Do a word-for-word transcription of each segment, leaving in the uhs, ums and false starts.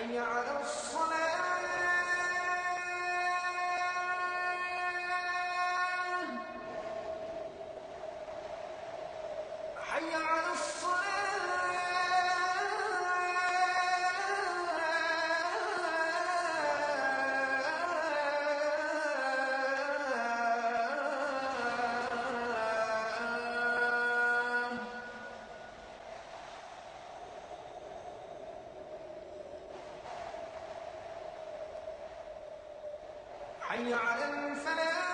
حي على الصلاة حي على حي على الفلاح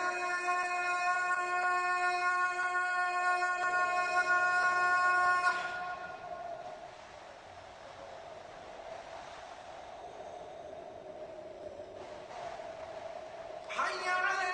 حي على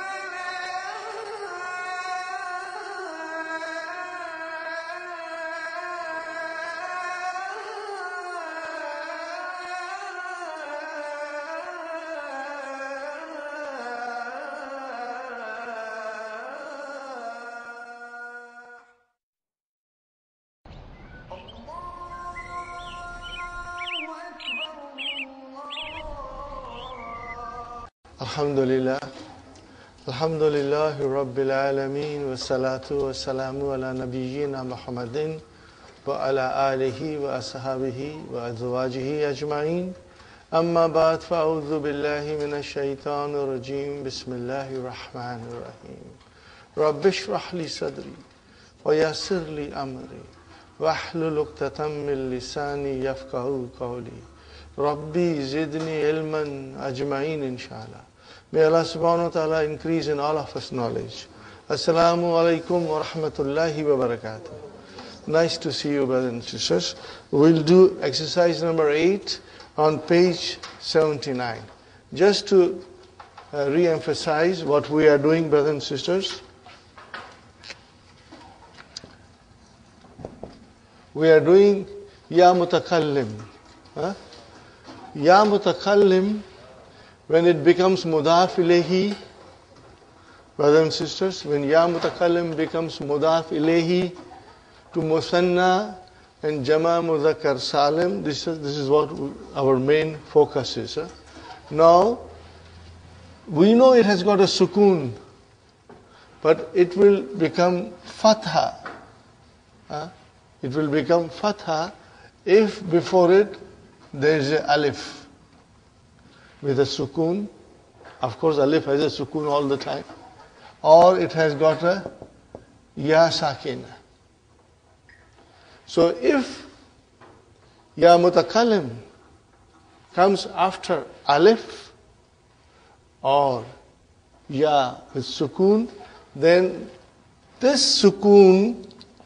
Alhamdulillah, Alhamdulillahi Rabbil Alameen, wa salatu wa salamu ala nabiyyina Muhammadin wa ala alihi wa ashabihi wa azwajihi ajma'in. Amma ba'd, fa'udhu billahi minash shaitanir rajim. Bismillahir rahmanir rahim. Rabbi shrah li sadri wa yassir li amri wahlul uqdatam min lisani yafqahu qawli. Rabbi zidni ilman ajma'in inshallah. May Allah subhanahu wa ta'ala increase in all of us knowledge. Assalamu alaikum wa rahmatullahi wa barakatuh. Nice to see you, brothers and sisters. We'll do exercise number eight on page seventy-nine. Just to uh, re-emphasize what we are doing, brothers and sisters. We are doing Ya Mutakallim. Huh? Ya Mutakallim, when it becomes Mudaf ilayhi, brothers and sisters, when Ya Mutakallim becomes Mudaf ilayhi to Musanna and Jama Mudhakkar Salim, this is, this is what our main focus is. Huh? Now, we know it has got a sukoon, but it will become Fatha. Huh? It will become Fatha if before it there is a alif with a sukoon. Of course, alif has a sukoon all the time. Or it has got a ya sakina. So if ya mutakallim comes after alif or ya with sukoon, then this sukoon,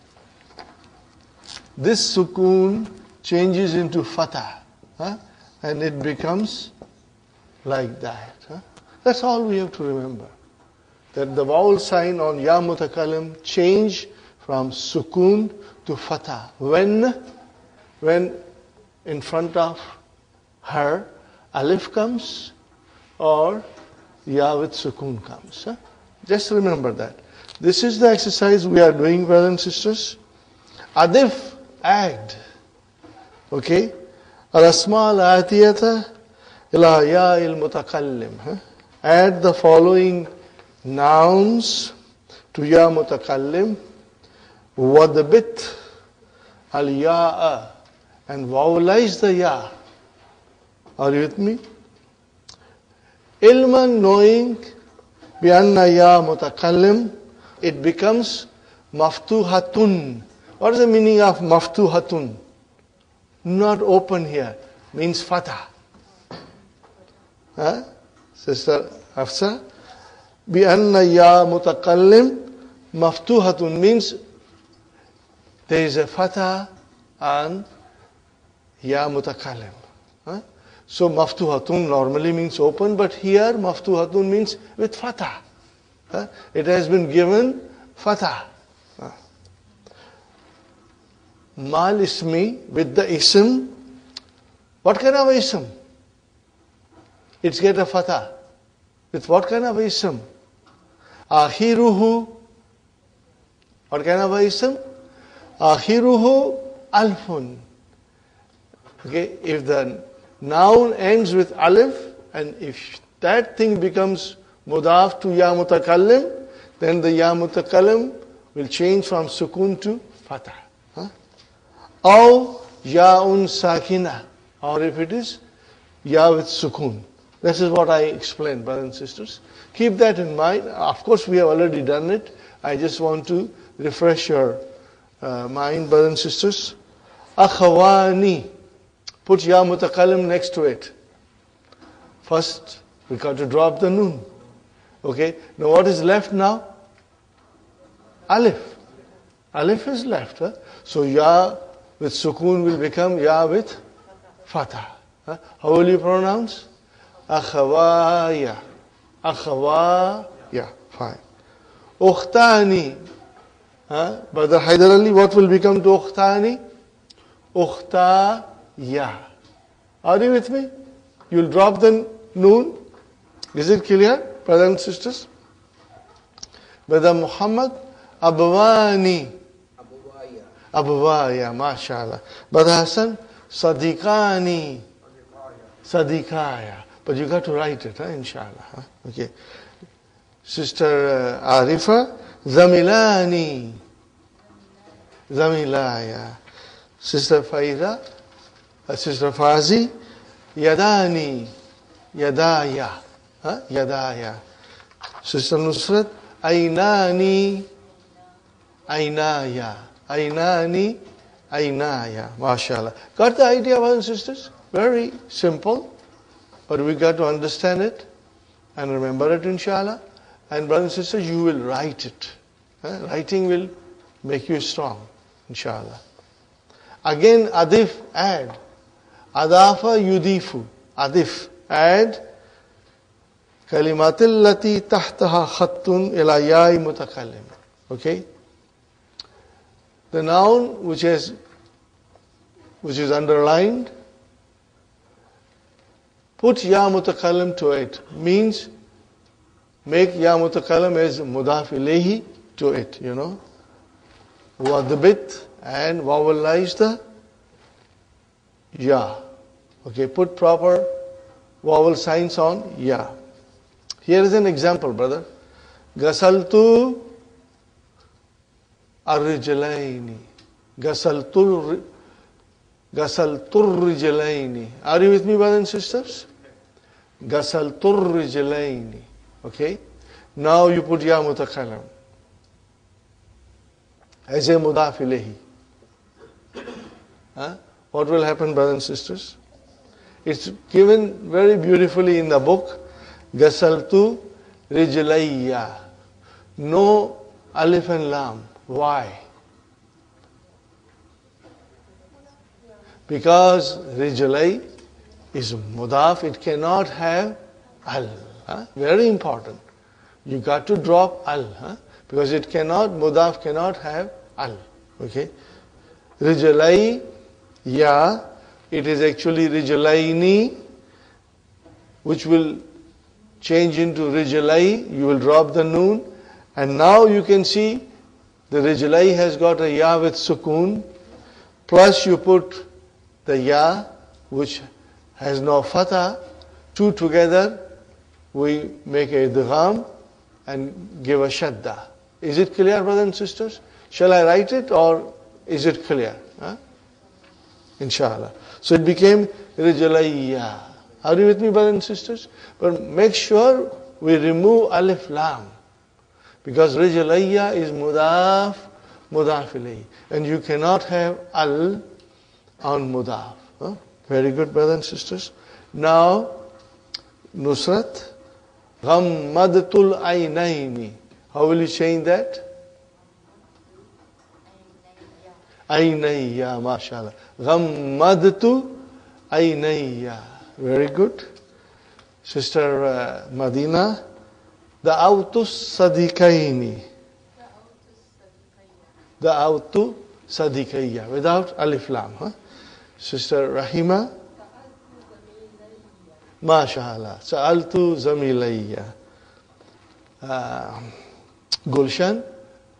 this sukoon changes into fatah. Huh? And it becomes like that. Huh? That's all we have to remember. That the vowel sign on Ya Mutakallim change from sukoon to fatah. When, when in front of her alif comes or Ya with sukoon comes. Huh? Just remember that. This is the exercise we are doing, brothers and sisters. Adif, add. Okay? Al-asma al-atiyata ila ya'il mutakallim. Huh? Add the following nouns to ya mutakallim. Wadbit al-ya'a, and vowelize the ya. Are you with me? Ilman, knowing, bi anna ya mutakallim, it becomes maftuhatun. What is the meaning of maftuhatun? Not open here, means fatah. Huh? Sister Hafsa, bi anna ya mutakallim maftuhatun means there is a fatah on ya mutakallim. Huh? So maftuhatun normally means open, but here maftuhatun means with fatah. Huh? It has been given fatah. Huh? Mal ismi, with the ism. What kind of ism? It's get a fatah. With what kind of ism? Akhiruhu. What kind of ism? Akhiruhu alfun. Okay, if the noun ends with alif, and if that thing becomes mudaf to ya mutakallim, then the ya mutakallim will change from sukun to fatah. Huh? Or ya'un sakina, or if it is ya with sukun. This is what I explained, brothers and sisters. Keep that in mind. Of course, we have already done it. I just want to refresh your uh, mind, brothers and sisters. Akhawani. Put ya mutakallim next to it. First, we got to drop the noon. Okay. Now, what is left now? Alif. Alif is left. Huh? So, ya with sukun will become ya with fatah. Huh? How will you pronounce? Akhawaya. Akhawaya. Fine. Ukhtani. Huh? Brother Haidar Ali, what will become to ukhtani? Ukhtaya. Are you with me? You'll drop the noon. Is it clear, brothers and sisters? Brother Muhammad, Abwani. Abwaya. Abwaya, mashallah. Brother Hassan, Sadiqani. Sadiqaya. But you got to write it, huh? Inshallah. Huh? Okay. Sister uh, Arifa, Zamilani. Zamilaya. Sister Faida, uh, Sister Fazi, Yadani. Yadaya. Huh? Yadaya. Sister Nusrat, Ainani. Ainaya. Ainani. Ainaya. MashaAllah. Got the idea, brothers and sisters? Very simple. But we got to understand it and remember it, inshallah. And brothers and sisters, you will write it. Huh? Writing will make you strong, inshallah. Again, adif, add. Adafa yudifu. Adif, add. Kalimatil lati tahtaha khattun ila ya'i mutakallim. Okay? The noun which is which is underlined, put ya mutakallim to it. Means make ya mutakallim as mudaf ilayhi to it, you know. Wadbit and vowelize the ya. Okay, put proper vowel signs on ya. Here is an example, brother. Gasaltu ar-rijlaini. Gasaltu Gasaltur rijlaini. Are you with me, brothers and sisters? Gasaltur rijlaini. Okay? Now you put ya mutakallam as a mudaf ilayhi. Huh? What will happen, brothers and sisters? It's given very beautifully in the book. Gasaltu rijlayya. No alif and lam. Why? Because rijlay is mudaf, it cannot have al. Huh? Very important. You got to drop al. Huh? Because it cannot, mudaf cannot have al. Okay? Rijlay, ya, it is actually rijlayni, which will change into rijlay. You will drop the noon. And now you can see the rijlay has got a ya with sukoon. Plus you put the ya, which has no fatah. Two together, we make a idgham and give a shadda. Is it clear, brothers and sisters? Shall I write it or is it clear? Huh? Inshallah. So it became rijlayya. Are you with me, brothers and sisters? But make sure we remove alif lam. Because rijlayya is mudaf, mudaf ilayhi. And you cannot have al on mudaf. Huh? Very good, brothers and sisters. Now, Nusrat, ghammadtul aynayni. How will you change that? Aynayya, mashallah. Ghammadtu aynayya. Very good. Sister uh, Madina, da'awtu sadiqaini. Da'awtu sadiqayya. Without alif lam. Huh? Sister Rahima, mashallah. Sa'altu zamilayya. Uh, Gulshan,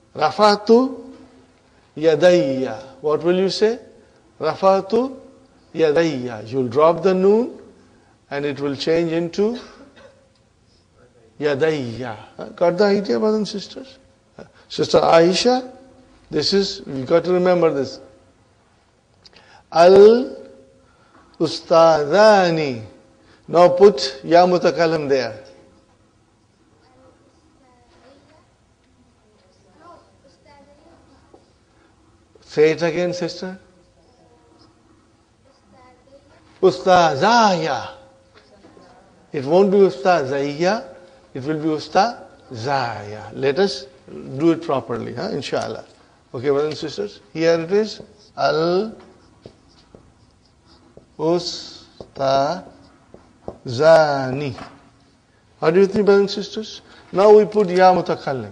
rafatu yadayya. What will you say? Rafatu yadayya. You'll drop the noon and it will change into yadayya. Got the idea, brothers and sisters? Sister Aisha, this is, you got to remember this. Al Ustadani. Now put Ya Mutakallim there. Say it again, sister. Ustazaya. It won't be Ustazaya, it will be Ustazaya. Let us do it properly, huh? Inshallah. Okay, brothers and sisters. Here it is. Al Ustazani. How do you think, brothers and sisters? Now we put Ya Mutakallim.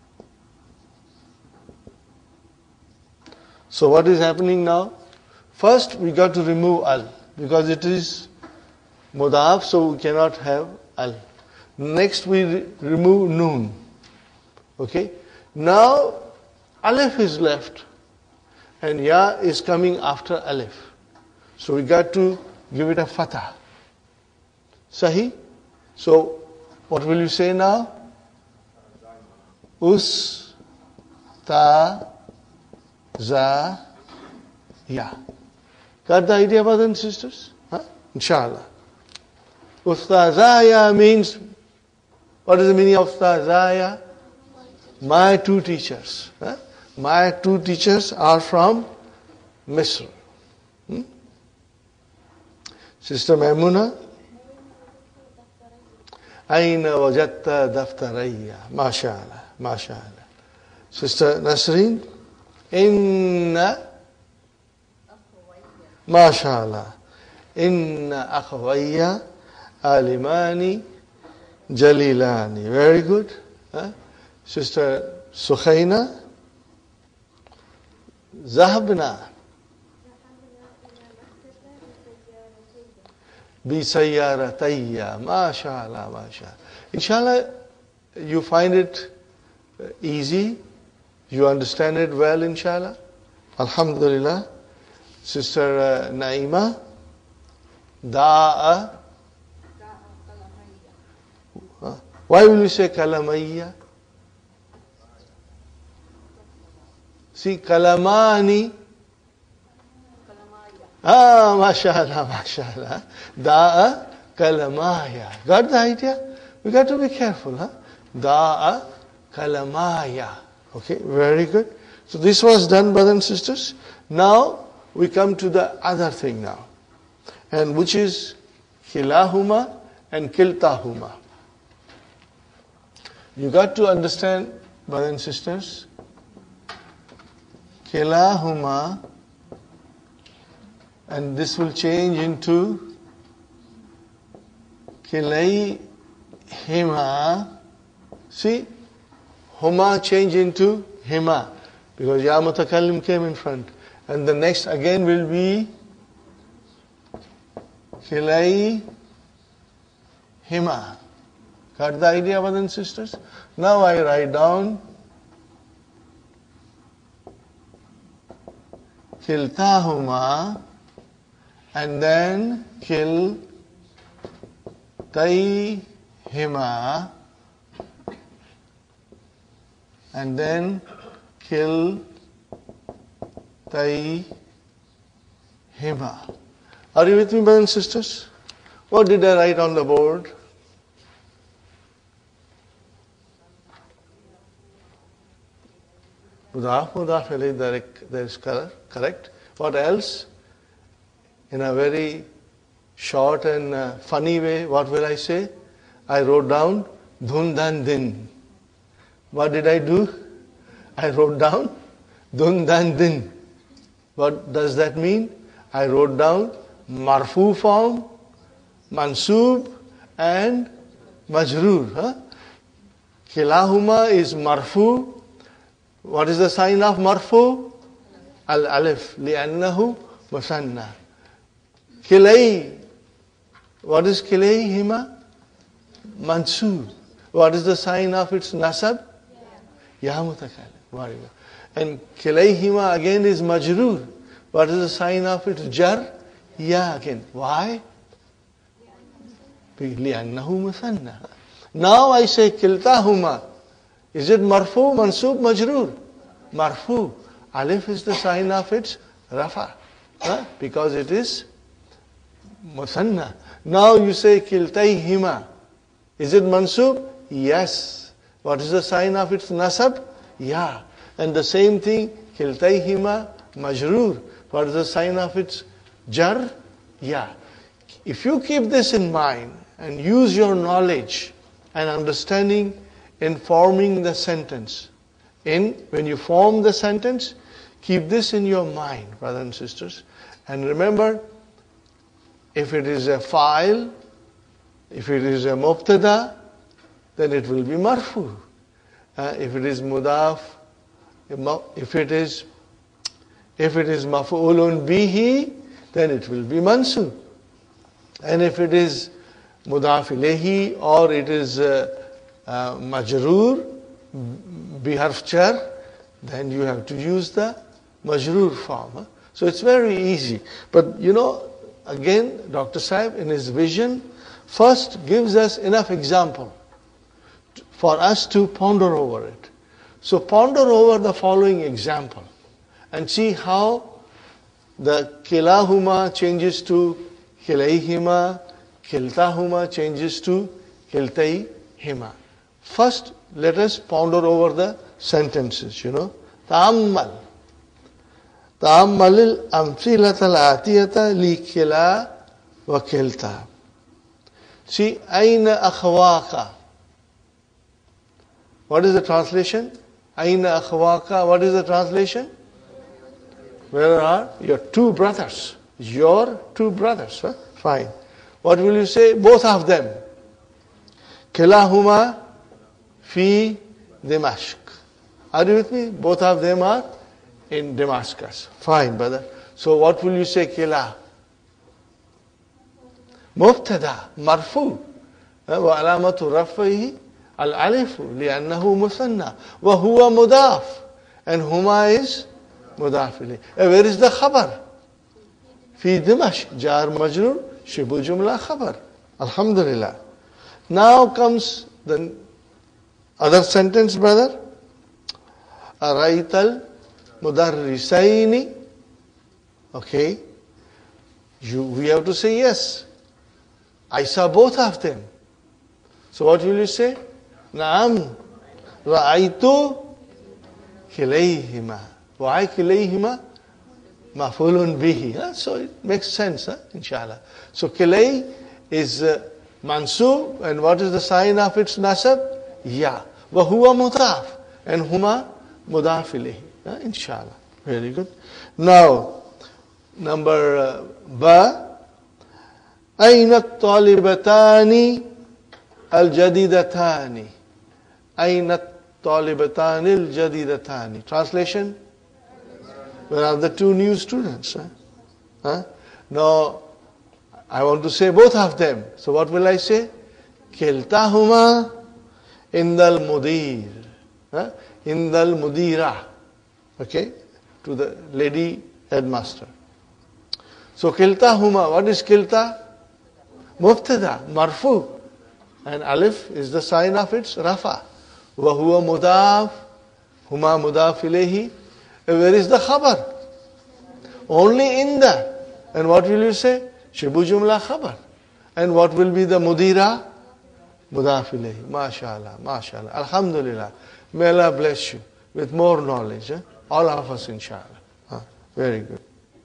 So what is happening now? First we got to remove al because it is mudaf, so we cannot have al. Next we re- remove noon. Okay? Now alif is left and ya is coming after alif. So we got to give it a fatah. Sahi? So what will you say now? Us ta za ya. Got the idea, brothers and sisters? Huh? Inshallah. Ustazaya means, what is the meaning of Ustazaya? My two teachers. Huh? My two teachers are from Misr. Hmm? Sister Maimuna? Aina wajatta daftarayya. MashaAllah. MashaAllah. Sister Nasreen? Inna MashaAllah. Inna akhawayya alimani jalilani. Very good. Huh? Sister Sukhaina. Zahabna. Bisayyaratayya. MashaAllah. MashaAllah. Inshallah, you find it easy. You understand it well, inshallah? Alhamdulillah. Sister uh, Naima. Da'a. Uh, why will you say kalamayya? See, kalamani. Ah, mashallah, mashallah. Da'a kalamaya. Got the idea? We got to be careful, huh? Da'a kalamaya. Okay, very good. So this was done, brothers and sisters. Now we come to the other thing now, and which is kilahuma and kiltahuma. You got to understand, brothers and sisters, kilahuma, and this will change into kilayhima. See? Huma change into hima because Ya Mutakallim came in front. And the next again will be Kilai hima. Got the idea, brothers and sisters? Now I write down Kiltahuma and then Kil Hima and then Kil Hima. Are you with me, brothers and sisters? What did I write on the board? Mudaf, mudaf ilayhi, that is correct. What else? In a very short and uh, funny way, what will I say? I wrote down Dhundan Din. What did I do? I wrote down Dhundan Din. What does that mean? I wrote down Marfu form, Mansub and Majroor. Huh? Kilahuma is Marfu. What is the sign of Marfu? Al-Alif. Li'annahu Musanna. Kilay. What is Kilayhima? Mansub. What is the sign of its nasab? Ya Mutakallim. And Kilayhima again is Majroor. What is the sign of its jar? Ya again. Why? لِأَنَّهُ مُثَنَّى. Now I say kiltahuma. Is it marfu, mansub, majroor? Marfu. Alif is the sign of its rafa. Huh? Because it is musanna. Now you say kiltayhima. Is it mansub? Yes. What is the sign of its nasab? Ya. And the same thing, kiltayhima majroor. What is the sign of its jar? Ya. If you keep this in mind and use your knowledge and understanding in forming the sentence, in when you form the sentence, keep this in your mind, brothers and sisters. And remember, if it is a fa'il, if it is a mubtada, then it will be marfu. Uh, if it is mudaf, if it is if it is maf'ulun bihi, then it will be mansub. And if it is mudaf ilayhi or it is uh, uh, majroor biharf jar, then you have to use the majroor form. Huh? So it's very easy. But you know, again, Doctor Sahib in his vision first gives us enough example for us to ponder over it. So ponder over the following example and see how the kilahuma changes to kilayhima, kiltahuma changes to kiltayhima. First, let us ponder over the sentences, you know. Ta'ammal. Ta'ammalil amthilat al-atiyata li kila wa kilta. See, ayna akhwaka. What is the translation? Ayna akhwaka. What is the translation? Where are your two brothers? Your two brothers. Huh? Fine. What will you say? Both of them. Kilahuma fi Dimashq. Are you with me? Both of them are in Damascus. Fine, brother. So what will you say? Kila. Mubtada. Marfu. Wa alamatu rafaihi al-alifu li'annahu musanna. Wa huwa mudaf. And huma is mudaf ilayh. Where is the khabar? Fi Dimashq. Jar majrur. Shibu jumla khabar. Alhamdulillah. Now comes the other sentence, brother. Araital mudarrisaini. Okay. You, we have to say yes. I saw both of them. So what will you say? Naam. Ra'aitu kilayhima. Why kilayhima? Mafulun bihi. Huh? So it makes sense, huh? Inshallah. So kilay is uh, mansub, and what is the sign of its nasab? Ya. Wa huwa mudaf, and huma mudaf ilayhi. Huh? Inshallah. Very good. Now, number uh, ba. Ayna talibatani al-jadidatani. Ayna talibatani al-jadidatani. Translation? Where are the two new students? Huh? Huh? Now, I want to say both of them. So what will I say? Kiltahuma indal mudir. Huh? Indal mudira. Okay? To the lady headmaster. So kiltahuma. What is kilta? Mubtada. Marfu. And alif is the sign of its rafa. Wa huwa mudaf. Huma mudaf ilayhi. Where is the khabar? Only in the. And what will you say? Shibu jumla khabar. And what will be the mudira? Mudaf ilayhi. MashaAllah. MashaAllah. Alhamdulillah. May Allah bless you with more knowledge. Eh? All of us, inshallah. Huh? Very good.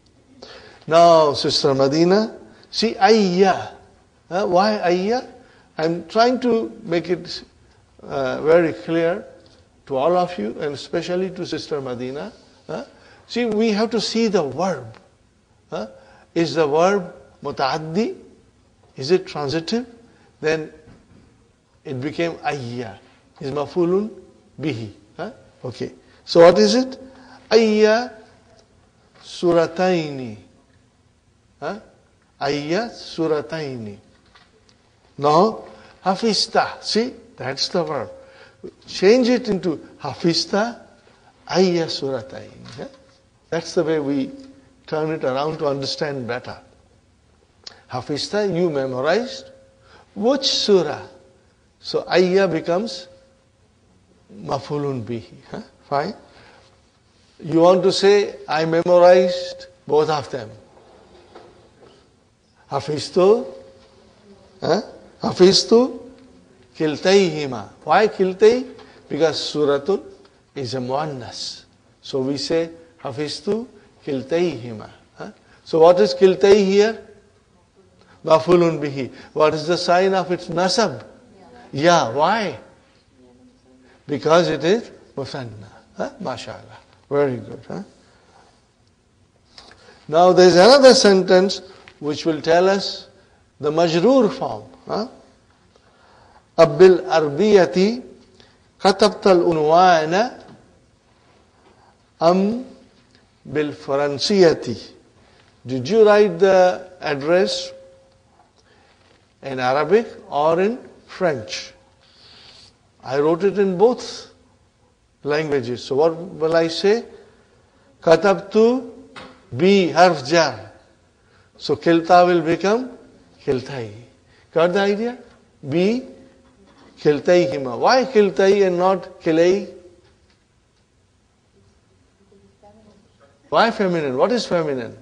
Now, Sister Madina, see ayya. Huh? Why ayya? I'm trying to make it uh, very clear to all of you, and especially to Sister Madina. Huh? See, we have to see the verb. Huh? Is the verb mutaaddi? Is it transitive? Then it became ayya. Is mafulun bihi. Huh? Okay. So what is it? Ayya surataini. Huh? Ayya surataini. Now, hafista. See, that's the verb. Change it into hafista ayya surataini. Huh? That's the way we turn it around to understand better. Hafizta, you memorized. Which surah? So ayya becomes mafulun bihi. Huh? Fine. You want to say, I memorized both of them. Hafiztu, huh? Hafiztu kiltayhima. Why kiltay? Because suratun is a muannas. So we say, Hafiztu kiltayhima. Huh? So what is kiltay here? Mafulun bihi. What is the sign of its nasab? Yeah, why? Because it is musanna. Huh? MashaAllah. Very good. Huh? Now there is another sentence which will tell us the majroor form. Huh? Abbil arbiyati katabtal unwana am bil faransiyati. Did you write the address in Arabic or in French? I wrote it in both languages. So what will I say? Katabtu bi harf jar. So kilta will become kiltai. Got the idea? Bi kiltaihima. Why kiltai and not kilai? Why feminine? What is feminine?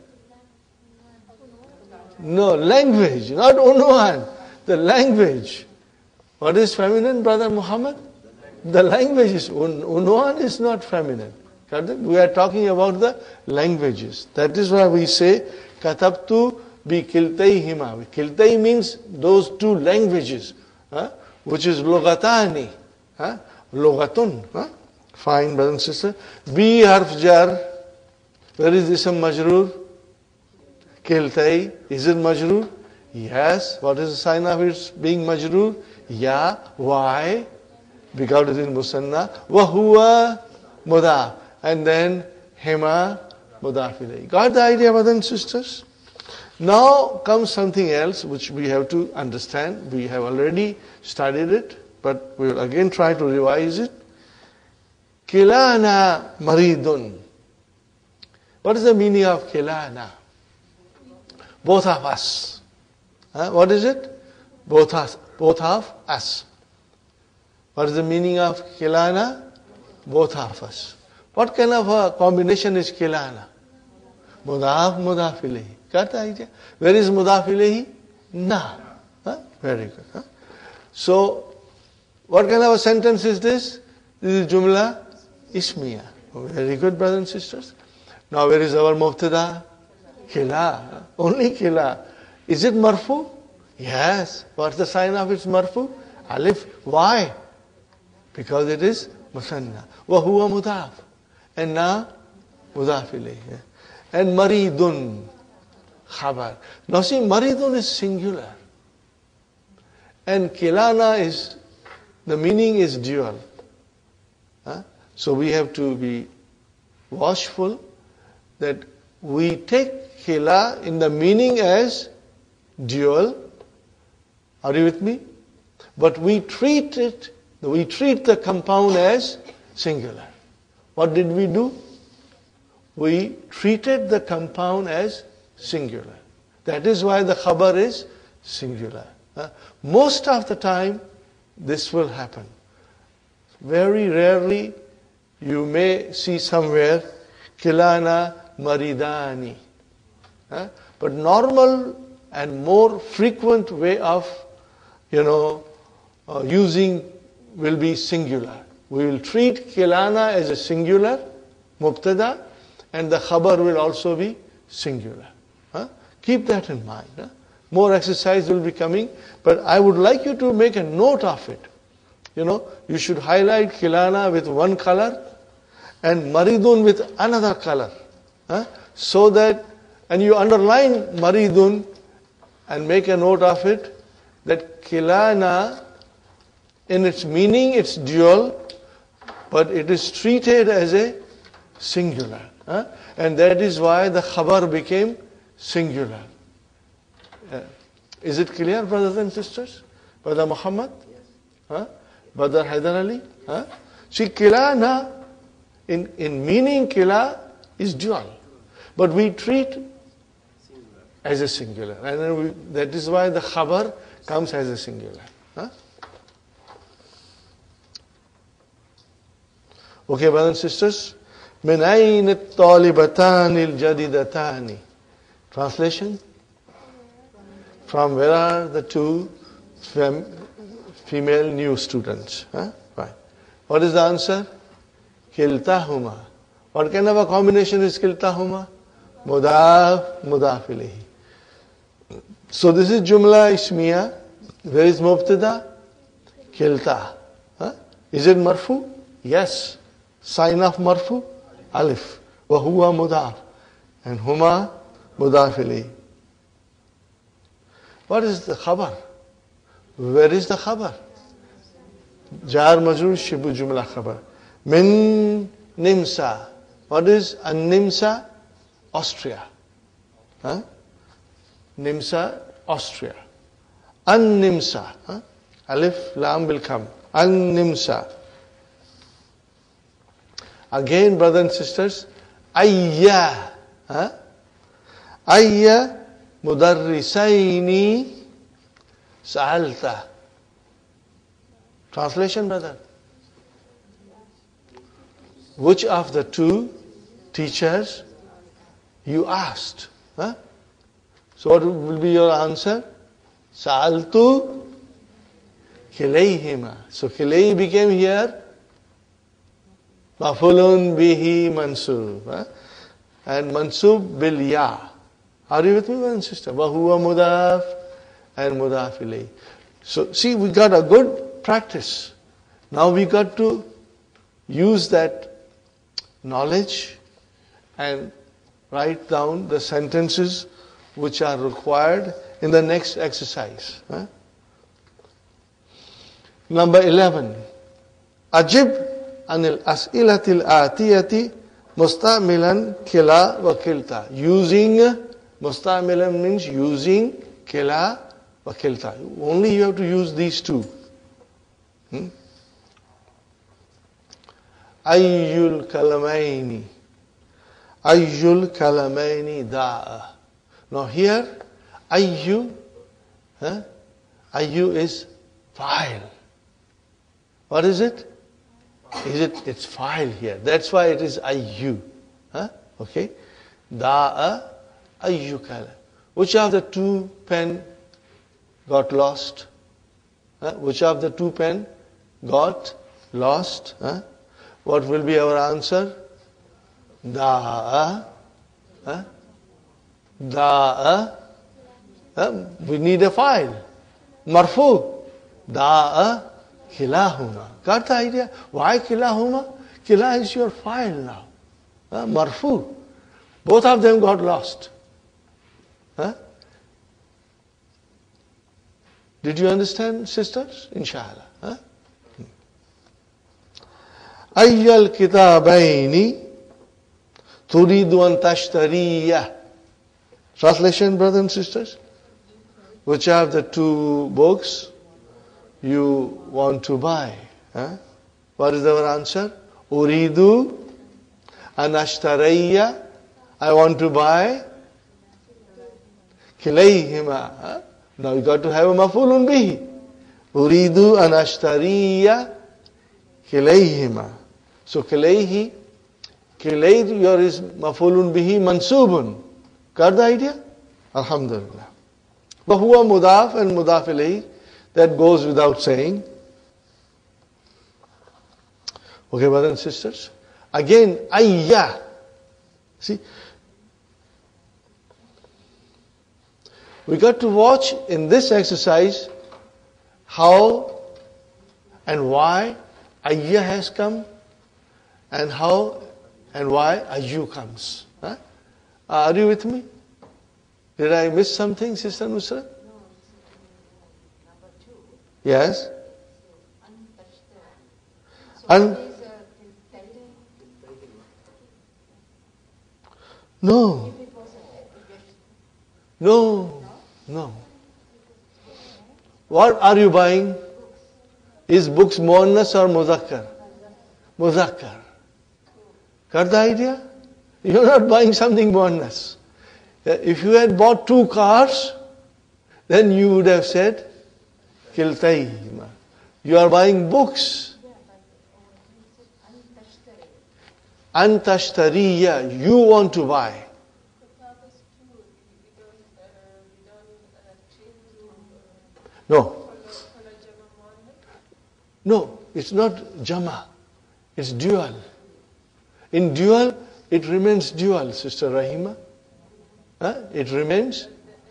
No, language, not unwan. The language. What is feminine, Brother Muhammad? The language is, un, unwan is not feminine. We are talking about the languages. That is why we say, katabtu bi kiltayhima. Kiltay means those two languages, huh? Which is logatani, huh? Logatun. Huh? Fine, brother and sister. Bi harf jar. Where is this a majroor? Kiltay. Is it majroor? Yes. What is the sign of its being majroor? Ya. Why? Because it is musanna. Wahuwa mudaf. And then hima mudaf ilayhi. Got the idea, brothers and sisters? Now comes something else which we have to understand. We have already studied it, but we will again try to revise it. Kilana maridun. What is the meaning of kilana? Both of us. Huh? What is it? Both us. Both of us. What is the meaning of kilana? Both of us. What kind of a combination is kilana? Mudaf, mudaf ilayhi. Got the idea? Where is mudaf ilayhi? Na. Huh? Very good. Huh? So, what kind of a sentence is this? This is jumla ismiya. Very good, brothers and sisters. Now, where is our mubtada? Kila. Only kila. Is it marfu? Yes. What's the sign of its marfu? Alif. Why? Because it is musanna. Wa huwa mudaf. And na mudaf ilayhi. And maridun. Khabar. Now see, maridun is singular. And kilana is, the meaning is dual. Huh? So we have to be watchful that we take kila in the meaning as dual. Are you with me? But we treat it, we treat the compound as singular. What did we do? We treated the compound as singular. That is why the khabar is singular. Uh, most of the time, this will happen. Very rarely, you may see somewhere, kilana maridani. Uh, but normal and more frequent way of, you know, uh, using will be singular. We will treat kilana as a singular, mubtada, and the khabar will also be singular. Huh? Keep that in mind. Huh? More exercise will be coming, but I would like you to make a note of it. You know, you should highlight kilana with one color and maridun with another color. Huh? So that, and you underline maridun and make a note of it, that kilana, in its meaning, it's dual, but it is treated as a singular. Huh? And that is why the khabar became singular. Uh, is it clear, brothers and sisters? Brother Muhammad? Yes. Huh? Brother Haidar Ali? Huh? See, kilana, in, in meaning kila, is dual. But we treat as a singular. And then we, that is why the khabar comes as a singular. Huh? Okay, brothers and sisters. Min ayn at-talibatan al-jadidatani. Translation? From where are the two fem, female new students? Huh? Right. What is the answer? Kiltahuma. What kind of a combination is kiltahuma? Mudaf, mudaf ilayhi. So this is Jumla Ismiya. Where is Mubtada? Kilta. Huh? Is it marfu? Yes. Sign of marfu? Alif. Wa huwa mudaf. And huma mudaf ilayhi. What is the khabar? Where is the khabar? Jar majrur shibu jumla khabar. Min Nimsa. What is a Nimsa? Austria. Huh? Nimsa, Austria. An Nimsa. Huh? Alif, Lam will come. An Nimsa. Again, brothers and sisters, Ayya. Huh? Ayya mudarrisaini sa'alta. Translation, brother. Which of the two teachers you asked? Huh? So what will be your answer? Sa'altu kilayhima. So kilay became here mafulun bihi mansub. Huh? And mansub bil ya. Are you with me, brother and sister? Wa huwa mudaf and mudaf ilay. So see, we got a good practice. Now we got to use that knowledge and write down the sentences which are required in the next exercise. Huh? Number eleven. Ajib anil as'ilatil atiyati mustamilan kila wa kilta. Using, mustamilan means using kila wa kilta. Only you have to use these two. Hmm? Ayyul kalamaini. Ayyul kalamaini da'a. Now here, ayyu, huh? Ayyu is file. What is it? Is it? It's file here. That's why it is ayyu. Huh? Okay. Da'a, ayyu kala. Which of the two pen got lost? Huh? Which of the two pen got lost? Huh? What will be our answer? Da'a. Huh? Da'a. Huh? We need a file. Marfu. Da'a kilahuma. Got the idea? Why kilahuma? Kila is your file now. Huh? Marfu. Both of them got lost. Huh? Did you understand, sisters? Inshallah. Huh? Ayyal kitabaini turidu an tashtariya. Translation, brothers and sisters. Which of the two books you want to buy? Huh? What is our answer? Uridu an ashtariya. I want to buy. Kilayhima. Huh? Now you got to have a mafulun bihi. Uridu an ashtariya kilayhima. So kilayhi, kilayhi your is mafulun bihi mansubun. Got the idea? Alhamdulillah. Wa huwa mudaf and mudaf ilayhi. That goes without saying. Okay, brothers and sisters. Again, ayya. See, we got to watch in this exercise how and why ayya has come and how and why ayyu comes. Huh? Are you with me? Did I miss something, Sister Nusrat? Yes? Un- no. No. No. What are you buying? Is books muannas or muzakkar? Muzakkar. Got the idea? You're not buying something muannas. If you had bought two cars, then you would have said, kiltayhima. You are buying books. Antashtariya, you want to buy. No. No, it's not jama. It's dual. In dual, it remains dual, Sister Rahima. Huh? It remains.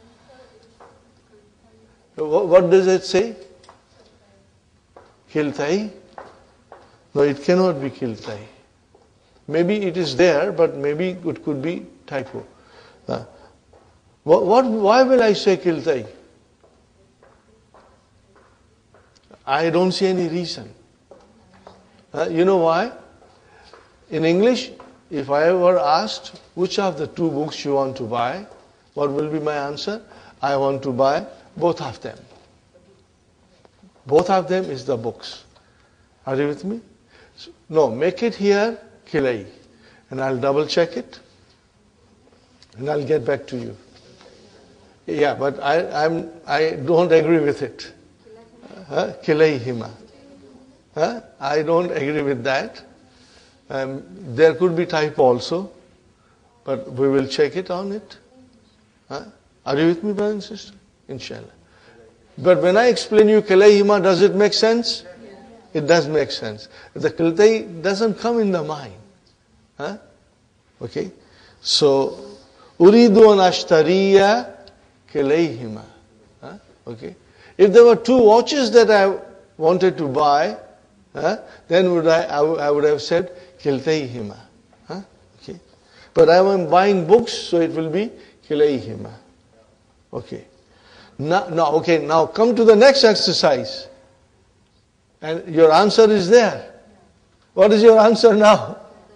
What does it say? Kiltai? No, it cannot be kiltai. Maybe it is there, but maybe it could be typo. Uh, what, what, why will I say kiltai? I don't see any reason. Uh, you know why? In English, if I were asked which of the two books you want to buy, what will be my answer? I want to buy both of them. Both of them is the books. Are you with me? So, no, make it here kilai. And I'll double check it. And I'll get back to you. Yeah, but I, I'm, I don't agree with it. Uh, Kilayhima. Uh, I don't agree with that. Um, there could be typo also, but we will check it on it. Uh, are you with me, brother and sister? Inshallah. But when I explain you Kilayhima, does it make sense? It does make sense. The Kiltai doesn't come in the mind. Huh? Okay? So, Uridu an ashtariya Kilayhima. Huh? Okay? If there were two watches that I wanted to buy, huh, then would I, I, would, I would have said kiltayhima. Huh? Okay. But I am buying books, so it will be kilayhima. Okay. Now, now, okay, now come to the next exercise. And your answer is there. What is your answer now?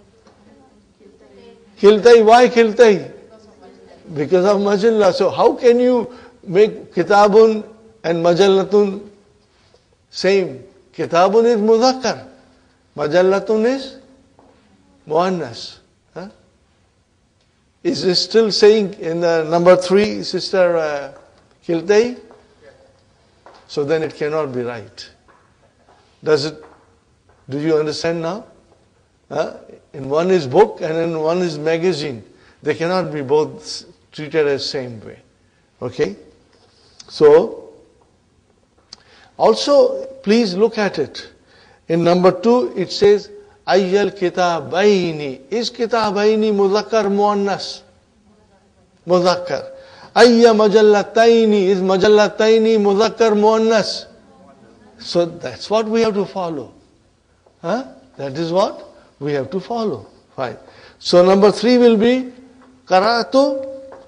Kiltai. Why kiltai? Because of majalla. So how can you make kitabun and majallatun same? Kitabun is mudhakkar. Majallatun is muannas. Huh? Is it still saying in the number three, Sister uh, Kiltai? So then it cannot be right. Does it? Do you understand now? Huh? In one is book and in one is magazine. They cannot be both treated as same way. Okay? So, also, please look at it. In number two, it says, Ayyal kitabaini. Is kitabaini mudhakkar muannas? Mudhakkar. Ayya majallataini. Is majallataini mudhakkar muannas? So that's what we have to follow. Huh? That is what we have to follow. Fine. So number three will be, Qara'atu.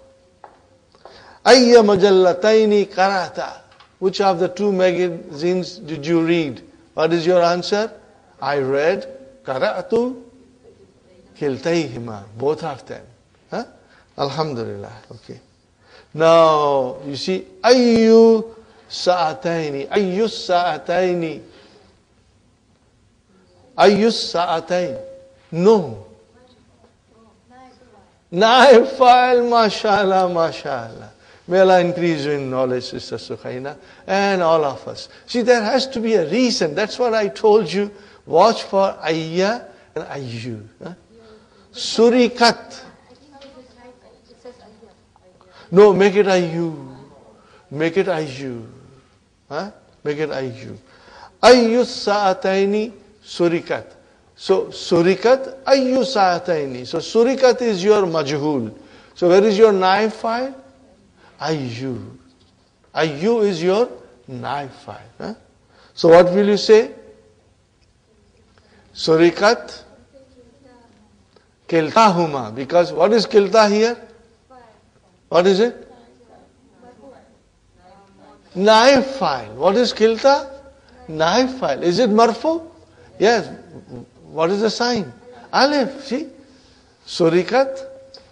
Ayya majallataini qara'ata. Which of the two magazines did you read? What is your answer? I read Qara'atu Kiltayhima. Both of them. Huh? Alhamdulillah. Okay. Now, you see, Ayyu Sa'ataini. Ayyu Sa'ataini. Ayyu Sa'ataini. No. Naifal, mashallah, mashallah. May Allah increase you in knowledge, Sister Sukhaina, and all of us. See, there has to be a reason. That's what I told you. Watch for Ayya and Ayyu. Huh? Surikat. No, make it Ayyu. Make it Ayyu. Huh? Make it Ayyu. Ayyu Sa'ataini Surikat. So, Surikat, Ayyu Sa'ataini. So, Surikat is your majhul. So, where is your naib file? Ayyu. Ayyu is your naib file. Huh? So what will you say? Surikat kiltahuma. Because what is kilta here? What is it? Naib file. What is kilta? Naib file. Is it marfu? Yes. What is the sign? Alif. See? Surikat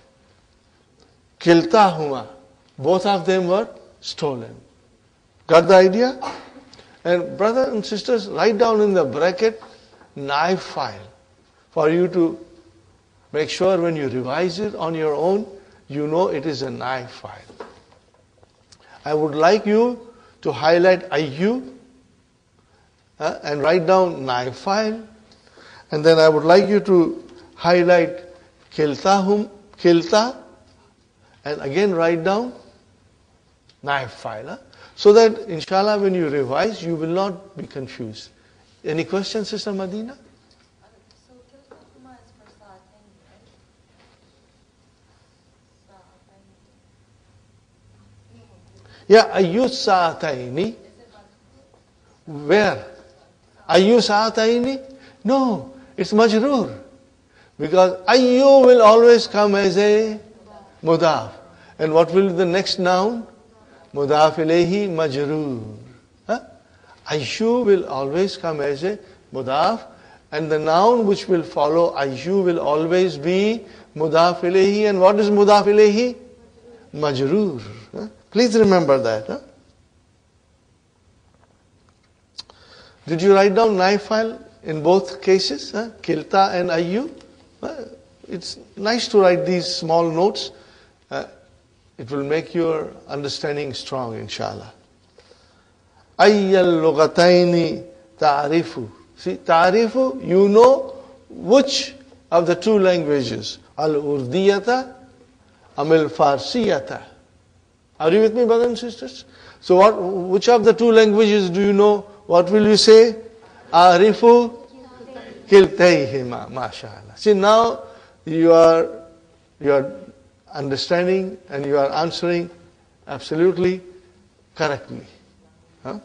kiltahuma. Both of them were stolen. Got the idea? And brothers and sisters, write down in the bracket naib file for you to make sure when you revise it on your own, you know it is a naib file. I would like you to highlight ayyu uh, and write down naib file, and then I would like you to highlight kiltahum, kilta, and again write down naib file. Huh? So that inshallah when you revise you will not be confused. Any questions, Sister Madina? So kiltahuma is for sa'atayn, right? Sa'atayn. Yeah, ayyu sa'ataini. Where? Ayyu sa'ataini? No, it's majroor. Because ayyu will always come as a mudaf. And what will be the next noun? Mudaf ilayhi majroor. Huh? Ayyu will always come as a mudaf. And the noun which will follow ayyu will always be mudaf ilayhi. And what is mudaf ilayhi? Majroor. Huh? Please remember that. Huh? Did you write down naib file in both cases? Huh? Kilta and ayyu? Huh? It's nice to write these small notes. Uh, it will make your understanding strong, inshallah. Ayyal lugataini ta'arifu. See, ta'arifu, you know which of the two languages. Al-urdiyata amil farsiyata. Are you with me, brothers and sisters? So what, which of the two languages do you know? What will you say? Arifu kiltayhima, mashallah. See, now you are, you are understanding and you are answering absolutely correctly. Huh?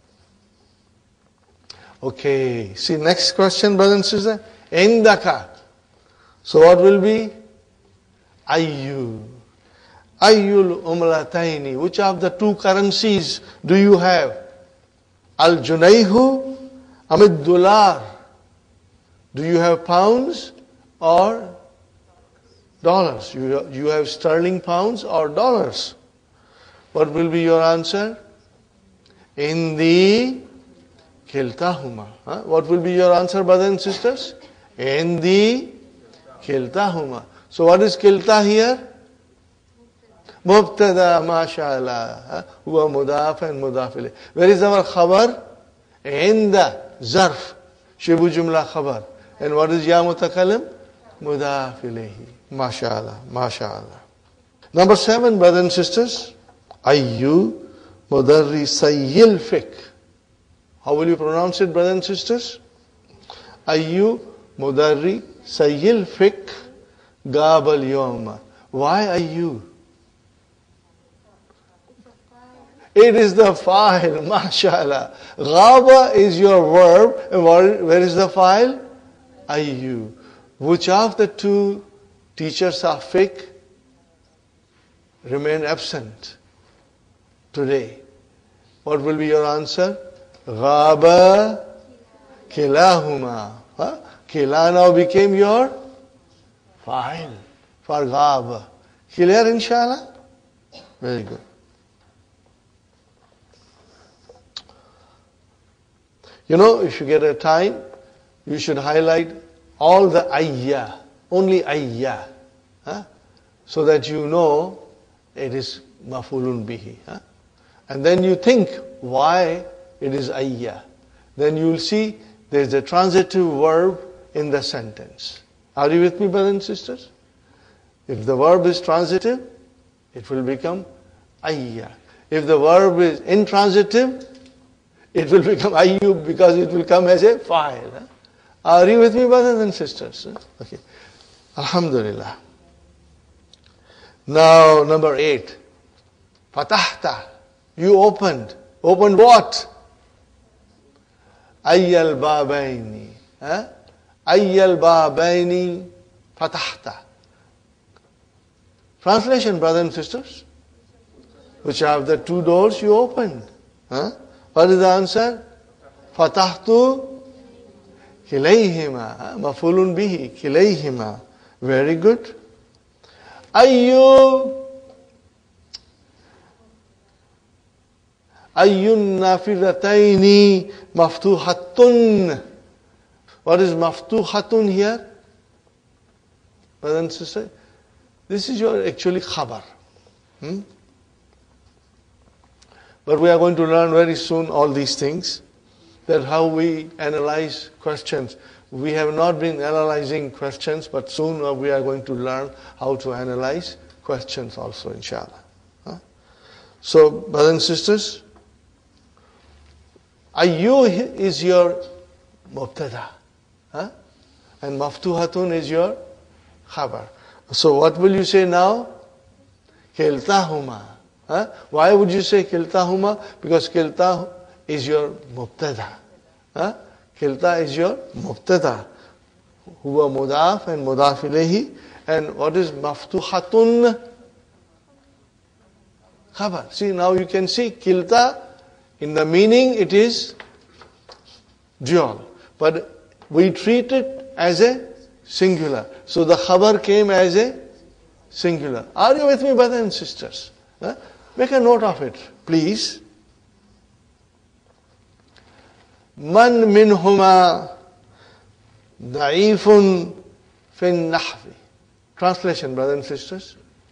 Okay, see next question, brothers and sisters. Indaka. So what will be? Ayyu. Ayyul umlataini. Which of the two currencies do you have? Al-junayhu amid dollar. Do you have pounds or dollars? You, you have sterling pounds or dollars? What will be your answer? In the kiltahuma. Huh? What will be your answer, brothers and sisters? In the kiltahuma. So what is kilta here? Mubtada, mashallah. Huwa mudaf and mudaf ilayh. Where is our khabar? Inda, zarf. Shibu jumla khabar. And what is ya mutakalim? Mudaf ilayhi. Mashallah, mashallah. Number seven, brothers and sisters. Ayyu mudarrisayil fiqh. How will you pronounce it, brothers and sisters? Ayyu mudarrisayil fiqh gabal yawma. Why ayyu? It is the file, mashallah. Ghaba is your verb, and where is the file? Ayyu. Which of the two teachers of fiqh remain absent today? What will be your answer? Ghaba kilahuma. Huh? Kila now became your file for ghaba. Clear, inshallah? Very good. You know, if you get a time, you should highlight all the ayya, only ayya, huh? So that you know it is mafulun bihi. Huh? And then you think why it is ayya. Then you will see there is a transitive verb in the sentence. Are you with me, brothers and sisters? If the verb is transitive, it will become ayya. If the verb is intransitive, it will become ayyub because it will come as a file. Huh? Are you with me, brothers and sisters? Okay. Alhamdulillah. Now, number eight. Fatahta. You opened. Opened what? Ayyal babaini. Huh? Ayyal babaini fatahta. Translation, brothers and sisters. Which have the two doors you opened? Huh? What is the answer? Fatahtu kilayhima. Mafulun bihi. Kilayhima. Very good. Ayyu. Ayyun nafidataini maftuhatun. What is maftuhatun here? Brothers and sisters? This is your actually khabar. Hmm? But we are going to learn very soon all these things, that how we analyze questions. We have not been analyzing questions, but soon we are going to learn how to analyze questions also, inshallah. Huh? So, brothers and sisters, ayyu is your mubtada, huh? And maftuhatun is your khabar. So what will you say now? Kiltahuma. Huh? Why would you say kiltahuma? Because kilta is your mubtada. Huh? Kilta is your mubtada. Huwa mudaf and mudaf ilayhi. And what is maftuhatun? Khabar. See, now you can see kilta, in the meaning it is dual. But we treat it as a singular. So the khabar came as a singular. Are you with me, brothers and sisters? Huh? Make a note of it, please. Man minhuma da'ifun fin nahvi. Translation, brothers and sisters.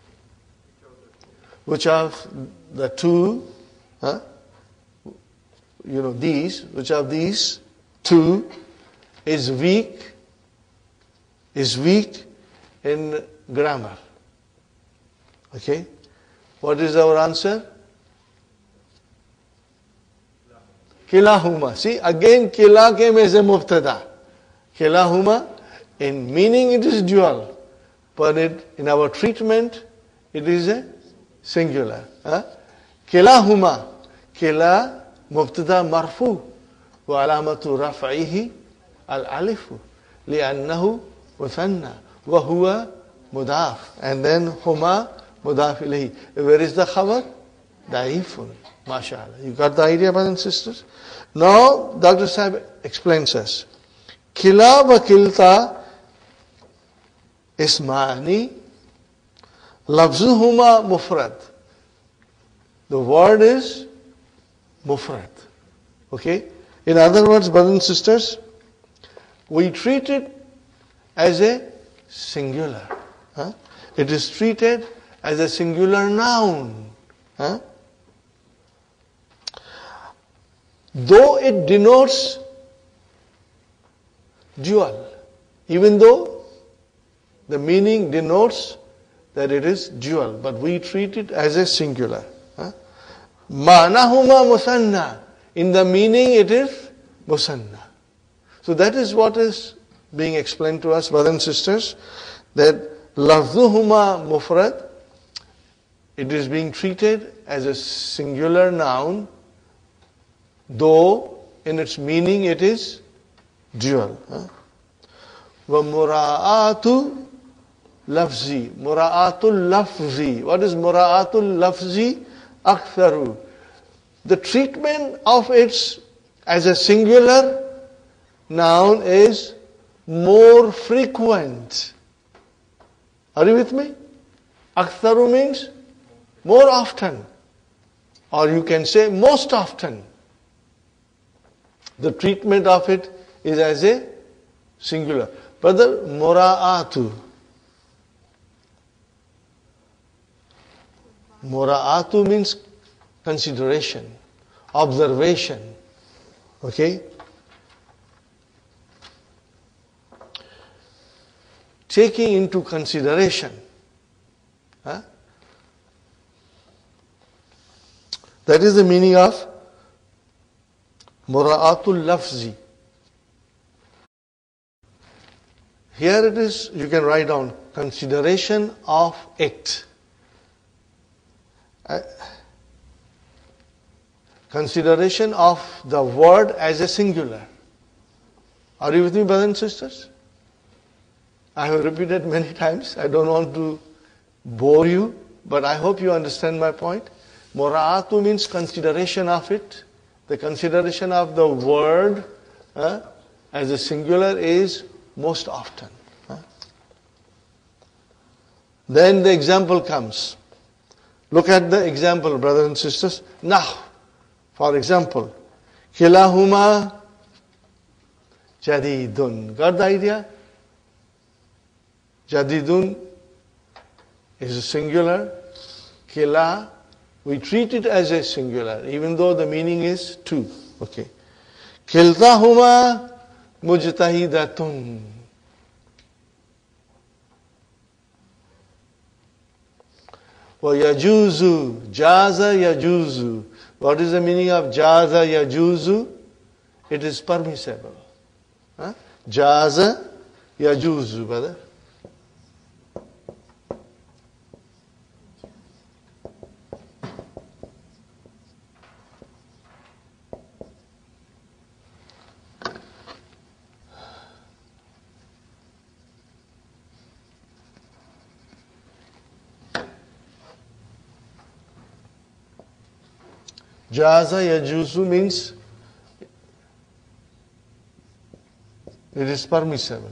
Which of the two, huh? you know, these, which of these two is weak, is weak in grammar. Okay? What is our answer? Kilahuma. See, again kila came as a mubtada. Kilahuma, in meaning it is dual, but it, in our treatment it is a singular. Huh? Kilahuma. Kila mubtada marfu wa alamatu raf'ihi al-alifu li'annahu muthanna wa huwa mudaf. And then huma mudaf ilayhi. Where is the khabar? Da'ifun. MashaAllah. You got the idea, brothers and sisters? Now, Doctor Sahib explains us. Kila wa kilta ismani lafzuhuma mufrad. The word is mufrad. Okay? In other words, brothers and sisters, we treat it as a singular. Huh? It is treated as a singular noun. Huh? Though it denotes dual, even though the meaning denotes that it is dual, but we treat it as a singular. Ma'nahuma musanna. In the meaning it is musanna. So that is what is being explained to us, brothers and sisters, that lafzuhuma mufrad, it is being treated as a singular noun, though in its meaning it is dual. Wa mura'atu lafzi. Mura'atul lafzi. What is mura'atul lafzi? Aktharu. The treatment of its as a singular noun is more frequent. Are you with me? Aktharu means more often. Or you can say most often. The treatment of it is as a singular. Brother, mura'atu. Mura'atu means consideration, observation. Okay? Taking into consideration. Huh? That is the meaning of mura'atul lafzi. Here it is, you can write down consideration of it. Uh, consideration of the word as a singular. Are you with me, brothers and sisters? I have repeated many times. I don't want to bore you, but I hope you understand my point. Mura'atu means consideration of it. The consideration of the word uh, as a singular is most often. Uh. Then the example comes. Look at the example, brothers and sisters. Now, for example, kilahuma jadidun. Got the idea? Jadidun is a singular. Kila, we treat it as a singular, even though the meaning is two. Okay. Kiltahuma mujtahidatun. Wa yajuzu, jaza yajuzu. What is the meaning of jaza yajuzu? It is permissible. Huh? Jaza yajuzu, brother. Jaza yajuzu means it is permissible.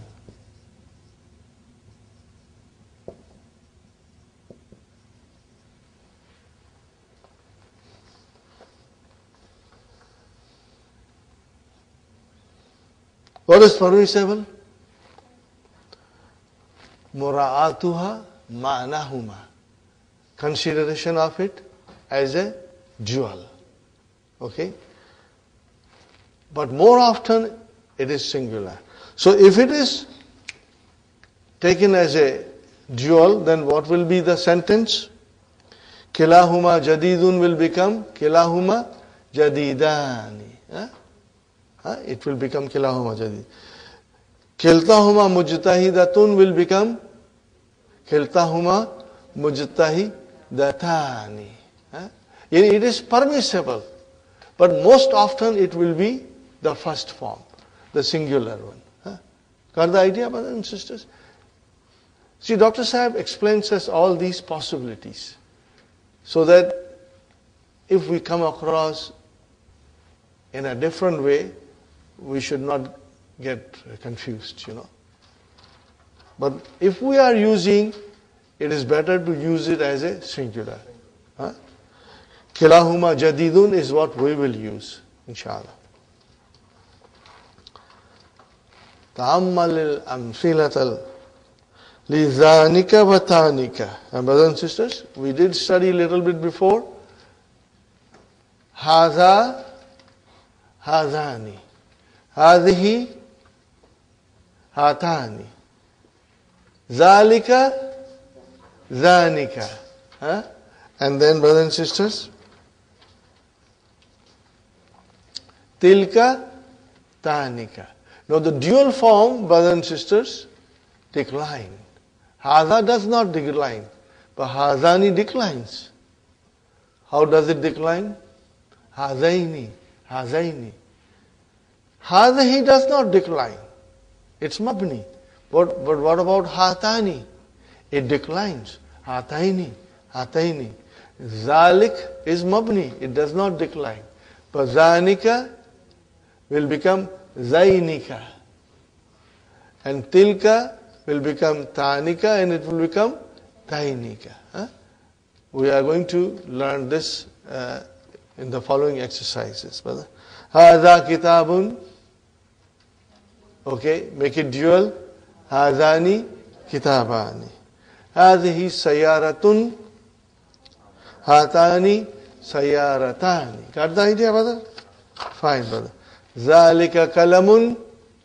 What is permissible? Mura'atuha ma'nahuma. Consideration of it as a dual. Okay? But more often it is singular. So if it is taken as a dual, then what will be the sentence? Kilahuma jadidun will become kilahuma jadidani. Huh? Huh? It will become kilahuma jadid. Kiltahuma mujtahidatun will become kiltahuma mujtahidatani. Huh? It is permissible. But most often it will be the first form, the singular one. Huh? Got the idea, brothers and sisters? See, Doctor Sahib explains us all these possibilities so that if we come across in a different way, we should not get confused, you know. But if we are using, it is better to use it as a singular. Huh? Kilahuma jadidun is what we will use, inshallah. Ta'ammal al-amthilatal lidhanika wa tanika. And brothers and sisters, we did study a little bit before. Hadha, hadhani. Hadhihi, hatani. Zalika, zanika. Huh? And then, brothers and sisters, tilka, tanika. Now the dual form, brothers and sisters, decline. Hadha does not decline, but hadhani declines. How does it decline? Hadaini, hadaini. Hadahi does not decline. It's mabni. But, but what about hatani? It declines. Hataini, hataini. Zalik is mabni. It does not decline. But zanika will become zainika. And tilka will become tanika and it will become tainika. Huh? We are going to learn this uh, in the following exercises. Brother. Hadha kitabun. Okay, make it dual. Hadhani kitabani. Hadhihi sayaratun. Hatani sayaratani. Got the idea, brother? Fine, brother. Zalika kalamun.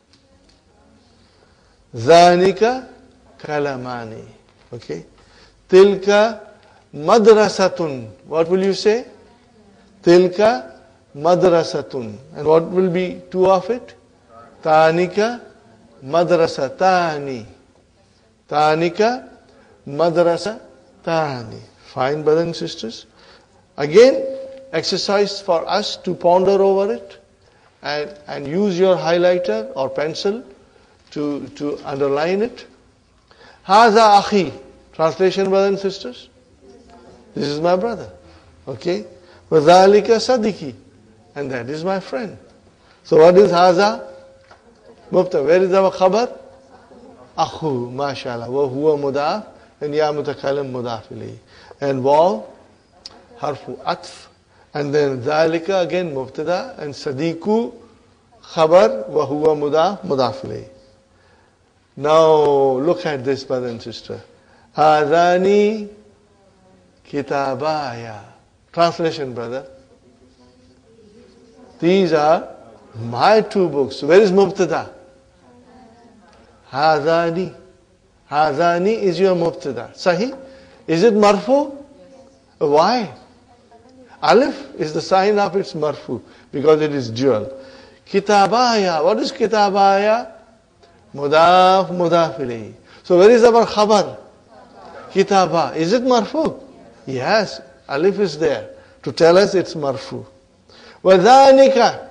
Zanika kalamani. Okay. Tilka madrasatun. What will you say? Tilka madrasatun. And what will be two of it? Tanika madrasatani. Tanika madrasatani. Fine, brothers and sisters. Again, exercise for us to ponder over it and, and use your highlighter or pencil to, to underline it. Haza akhi. Translation, brothers and sisters. This is my brother. Okay. Wadhalika sadiki. And that is my friend. So what is haza? Mubta. Where is our khabar? Akhu. MashaAllah. Wa huwa mudaf. And ya mutakalam mudaf ilayhi. And waw, harfu atf, and then dhalika again mubtada, and sadiku, khabar, wa huwa mudaf, mudaf ilayhi. Now look at this, brother and sister. Hadani kitabaya. Translation, brother. These are my two books. Where is mubtada? Hadani. Hadani is your mubtada. Sahih? Is it marfu? Why? Alif is the sign of its marfu because it is dual. Kitabaya. What is kitabaya? Mudaf, mudaf ilayhi. So where is our khabar? Kitaba. Is it marfu? Yes. Alif is there to tell us it's marfu. وَذَانِكَ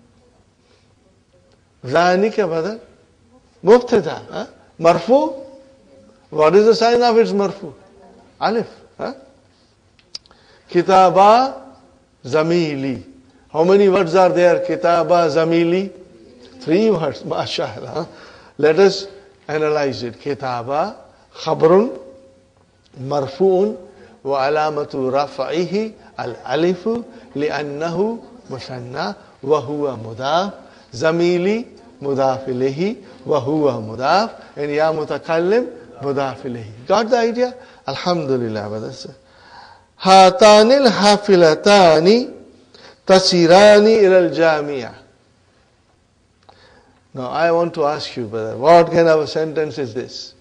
ذَانِكَ brother? Mubtada. Huh? Marfu? What is the sign of its marfu? Alif. Huh? Kitaba zamili. How many words are there? Kitaba zamili. Three words. MashaAllah. Let us analyze it. Kitaba khabrun marfu'un wa alamatu raf'ihi al-alifu li'annahu musanna wa huwa mudaf. Zamili mudaf ilayhi wa huwa mudaf. And ya mutakallim mudaf ilayhi. Got the idea? Alhamdulillah, brothers. Hatanil hafilatani tasirani ilal jamia. Now I want to ask you, brother, what kind of a sentence is this?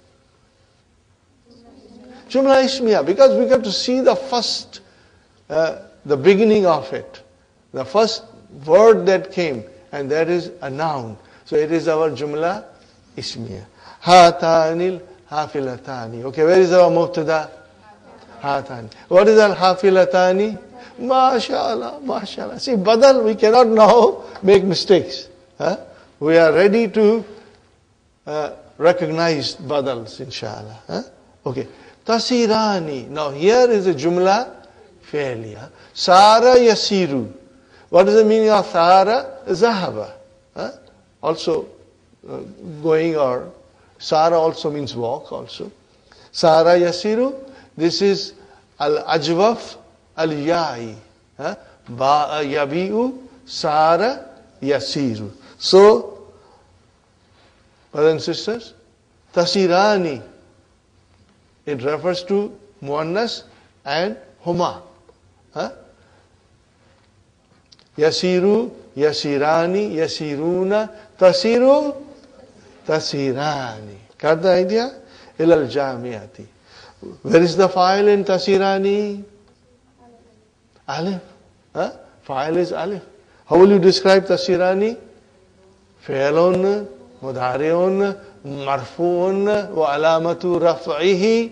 Jumla Ismiya, because we got to see the first, uh, the beginning of it. The first word that came, and that is a noun. So it is our Jumla Ismiya. Hatanil hafilatani. Okay, where is our mubtada? Hatani. What is al hafilatani? MashaAllah, MashaAllah. See, badal, we cannot now make mistakes. Huh? We are ready to uh, recognize badals, inshallah. Huh? Okay. Tasirani. Now here is a jumla failure. Sara yasiru. What is the meaning of Sara? Zahaba. Huh? Also uh, going or Sara also means walk also. Sara yasiru. This is al-ajwaf al-ya'i. Huh? Ba'a yabi'u Sara yasiru. So, brothers and sisters, tasirani, it refers to muannas and huma. Huh? Yasiru, yasirani, yasiruna, tasiru, tasirani. Got the idea? Ilal jamiati. Where is the file in tasirani? Alif. Huh? File is alif. How will you describe tasirani? فعل مضارع مرفوع وعلامة رفعه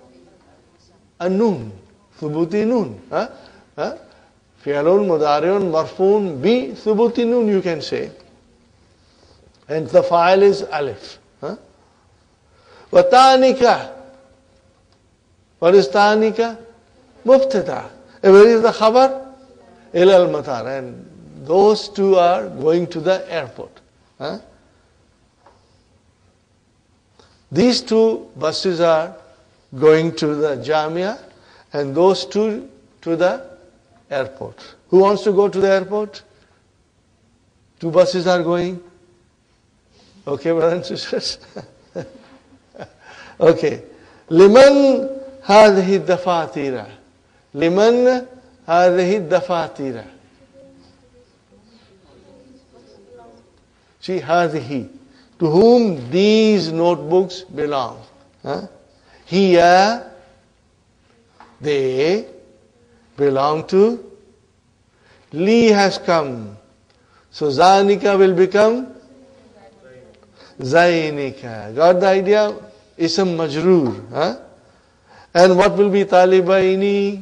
النون ثبوت نون ها ها فعل مضارع مرفوع بثبوت نون, you can say, and the file is alif. ها وتانيكا. What is تانيكا? مبتدا. Where is the khabar? إلى المطار, and those two are going to the airport. Huh? These two buses are going to the Jamia and those two to the airport. Who wants to go to the airport? Two buses are going. Okay, brothers and sisters? Okay. Liman hadhihi dafatira. Liman hadhihi dafatira. See, hadhihi. To whom these notebooks belong. Huh? Here, they belong to. Li has come. So Zanika will become Zainika. Got the idea? Ism majroor. Huh? And what will be talibaini?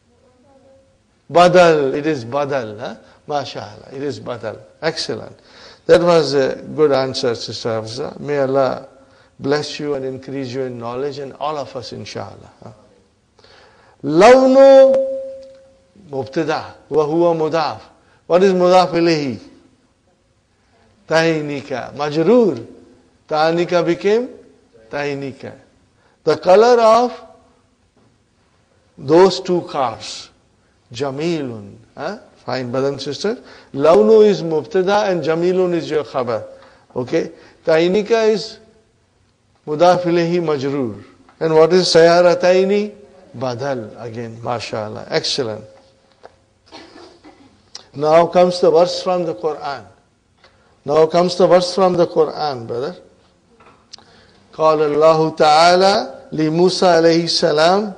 Badal. It is badal. Huh? MashaAllah. It is badal. Excellent. That was a good answer, Sister Hafsa. May Allah bless you and increase you in knowledge, and all of us, inshallah. Lawnu mubtada wa huwa mudaf. What is mudaf ilayhi? Tainika. Majroor. Tainika became Tainika. The color of those two cars. Jamilun. Huh? Fine, brothers and sisters. Lawnu is mubtada and Jamilun is your khabar. Okay? Tainika is mudaf ilayhi majroor. And what is sayarataini? Badal. Again, mashallah. Excellent. Now comes the verse from the Quran. Now comes the verse from the Quran, brother. قال الله تعالى لموسى عليه السلام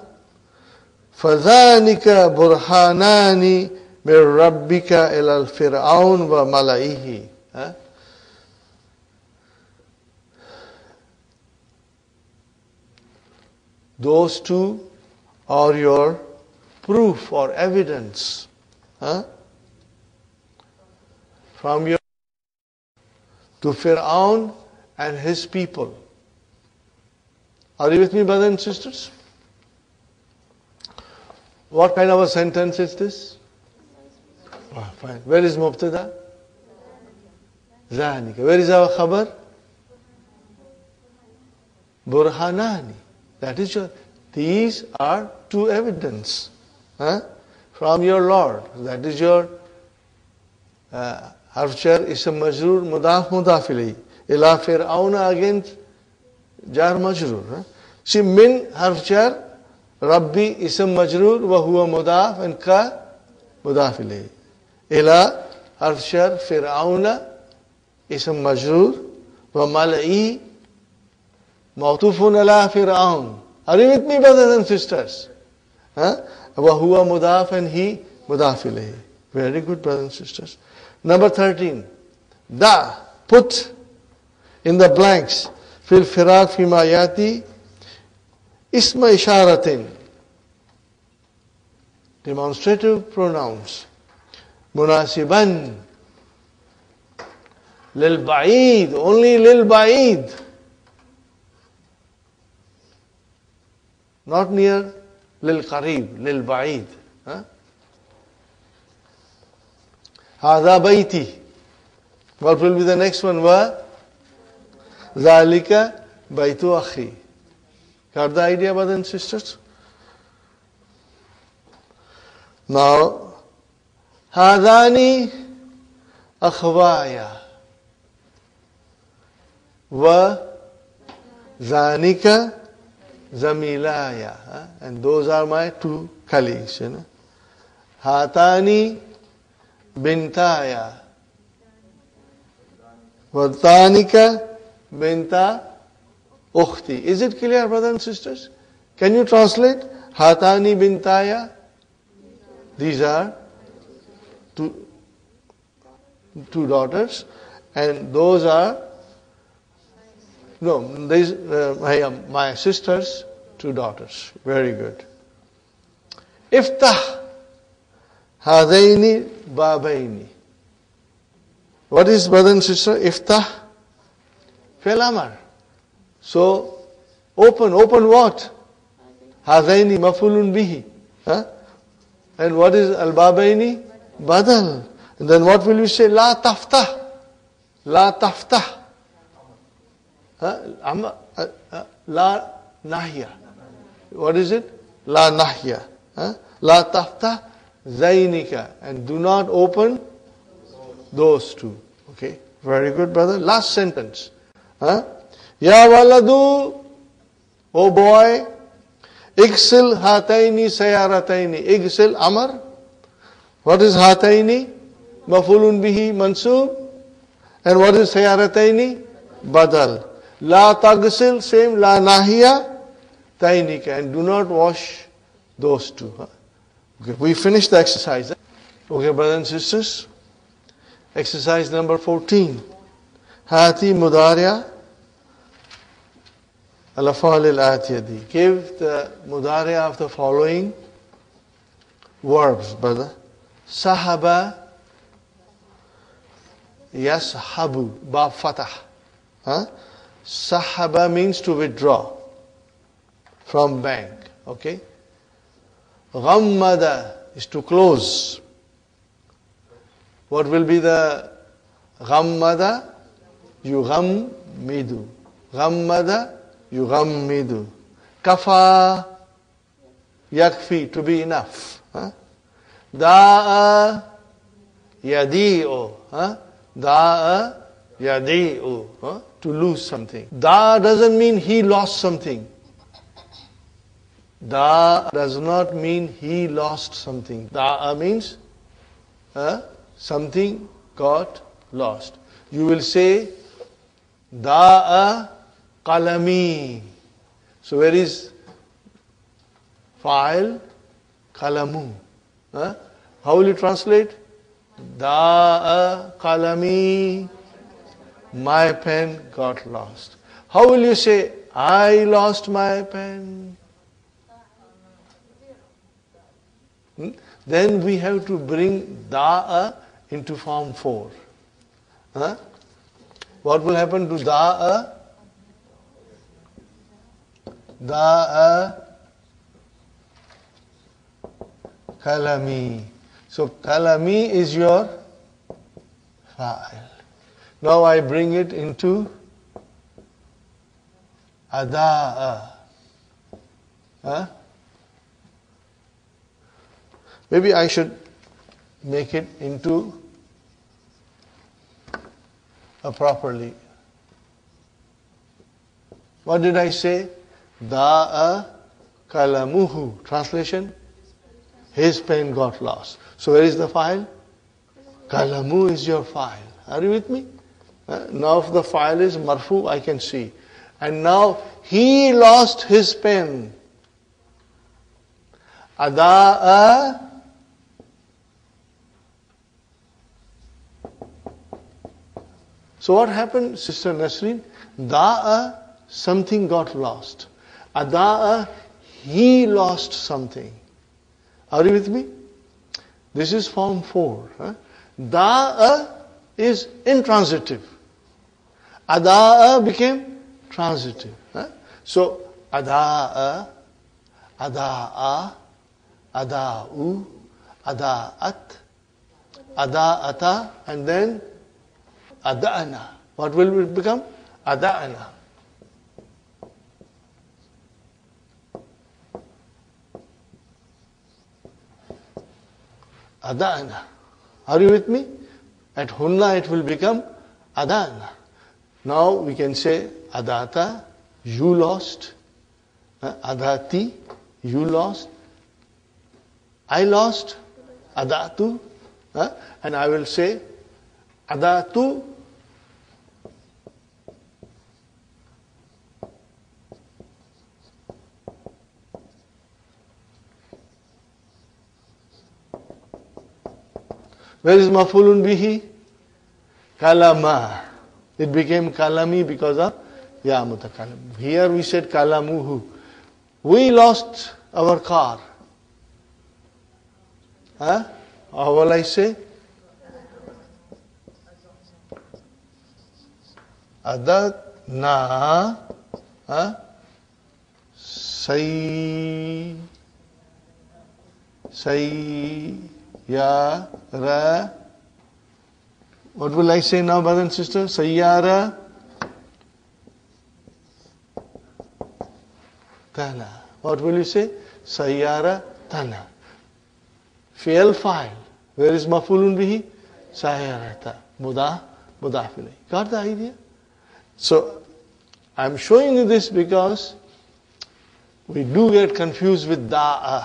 فذلك برهانان من ربك إلى الفرعون وملئه. Huh? Those two are your proof or evidence. Huh? From your to Fir'aun and his people. Are you with me, brothers and sisters? What kind of a sentence is this? Oh, fine. Where is Mubtada? Zanika. Where is our khabar? Burhanani. That is your, these are two evidence huh? from your Lord. That is your uh, harfjar ism majroor mudaf mudaf ilayhi. Ila fir'auna against jar majroor. Huh? See, min harfjar Rabbi ism majroor wa huwa mudaf and ka mudaf ilayhi. Ila harfjar fir'auna ism majroor wa mala'i mawtufun ala fir'aun. Are you with me, brothers and sisters? Huh? Wa huwa mudaf and he mudaf ilayhi. Very good, brothers and sisters. Number thirteen. Da, put in the blanks. Fil firaq fi ma yati isma isharatin. Demonstrative pronouns. Munasiban. Lil ba'id. Only lil ba'id. Not near lil qarib, lil ba'id. Huh? Hada bayti. What will be the next one? Wa zalika baytu akhi. Got the idea, brothers and sisters? Now, hadani akhwaya wa zanika zamilaya. Huh? And those are my two colleagues. You know? Hatani bintaya. Vatanika binta ukhti. Is it clear, brothers and sisters? Can you translate? Hatani bintaya. These are two, two daughters. And those are, no, these, uh, my, uh, my sisters, two daughters. Very good. Iftah. Hadaini babaini. What is, brother and sister? Iftah. Fi'l amar. So, open. Open what? Hadaini mafulun bihi. Huh? And what is al-babaini? Badal. And then what will you say? La taftah. La taftah. Huh? Uh, uh, la nahya. What is it? La nahya. Huh? La taftah zainika. And do not open those two. Okay. Very good, brother. Last sentence. Huh? Ya waladu. Oh boy. Igsil hataini sayarataini. Igsil amar. What is hataini? Mafulun bihi mansub. And what is sayarataini? Badal. La tagsil, same. La nahiya tainika. And do not wash those two. Huh? Okay, we finished the exercise. Okay, brothers and sisters. Exercise number fourteen. Hati mudariya al-af'al al-atiyadi. Give the mudariya of the following verbs, brother. Sahaba yashabu, bab fatah. Huh? Sahaba means to withdraw from bank. Okay. Ghammada is to close. What will be the ghammada? Yughammidu. Ghammada, yughammidu. Kafa, yakfi, to be enough. Huh? Da'a, yadi'u. Huh? Da'a, yadi'u. Huh? To lose something. Da doesn't mean he lost something. Da does not mean he lost something. Da means uh, something got lost. You will say Da'a qalami. So where is fa'il? Qalamu. Huh? How will you translate? Da'a qalami. My pen got lost. How will you say I lost my pen? Hmm? Then we have to bring da'a into form four. Huh? What will happen to da'a? Da'a kalami. So kalami is your fa'il. Now I bring it into ada'a. Huh? Maybe I should make it into a properly. What did I say? Da'a kalamuhu. Translation? His pen got lost. So where is the file? Kalamu is your file. Are you with me? Uh, now if the file is marfu, I can see. And now he lost his pen. Ada'a. So what happened, Sister Nasreen? Da'a, something got lost. Ada'a, he lost something. Are you with me? This is form four. Huh? Da'a is intransitive. Ada'a became transitive. Huh? So, ada'a, ada'a, ada'u, ada'at, ada'ata, and then ada'ana. What will it become? Ada'ana. Ada'ana. Are you with me? At hunna it will become ada'ana. Now we can say adata, you lost. Uh, adati, you lost. I lost. Adatu. Uh, and I will say adatu. Where is mafulun bihi? Kalama. It became kalami because of ya mutakalim. Here we said kalamuhu. We lost our car. Huh? How will I say? Adatna. Huh? Say. Say. Ya, ra. What will I say now, brothers and sisters? Sayyara. Tana. What will you say? Sayyara tana. Fi'al fa'il. Where is mafulun bihi? Sayyarata. Mudah, mudah filay. Got the idea? So, I'm showing you this because we do get confused with da'a.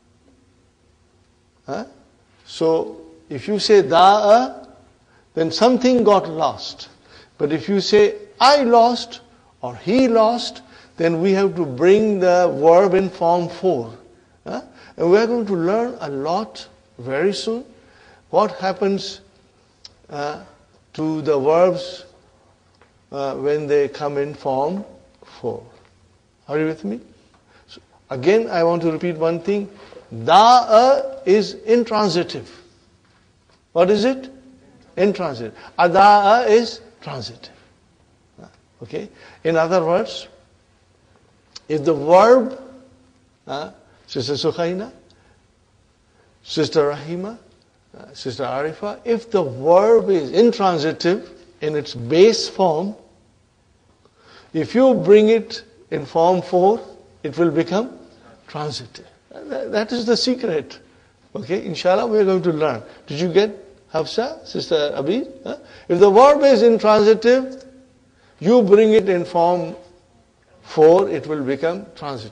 Huh? So, if you say da'a, then something got lost. But if you say I lost or he lost, then we have to bring the verb in form four. Huh? And we are going to learn a lot very soon. What happens uh, to the verbs uh, when they come in form four. Are you with me? So again, I want to repeat one thing. Da'a is intransitive. What is it? Intransitive. Ada'a is transitive. Okay? In other words, if the verb, uh, Sister Sukhaina, Sister Rahima, uh, Sister Arifa, if the verb is intransitive in its base form, if you bring it in form four, it will become transitive. That is the secret. Okay, inshallah we are going to learn. Did you get Hafsa, Sister Abid? Huh? If the verb is intransitive, you bring it in form four, it will become transitive.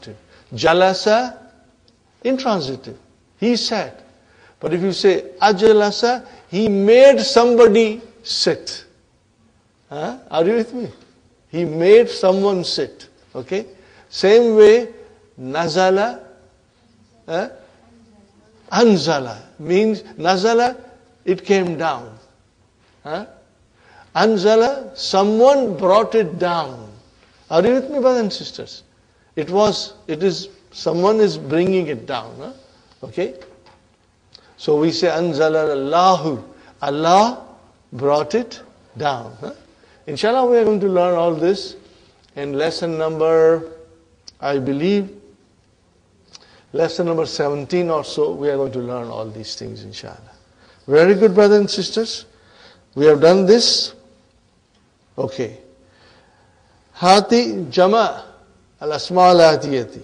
Jalasa, intransitive. He sat. But if you say ajalasa, he made somebody sit. Huh? Are you with me? He made someone sit. Okay? Same way, nazala, huh? anzala means nazala, it came down. Huh? Anzala, someone brought it down. Are you with me, brothers and sisters? It was, it is, someone is bringing it down. Huh? Okay? So we say anzala Allahu. Allah brought it down. Huh? Inshallah, we are going to learn all this in lesson number, I believe, lesson number seventeen or so. We are going to learn all these things, inshallah. Very good, brothers and sisters. We have done this. Okay. Hati jama al-asma al-atiyati.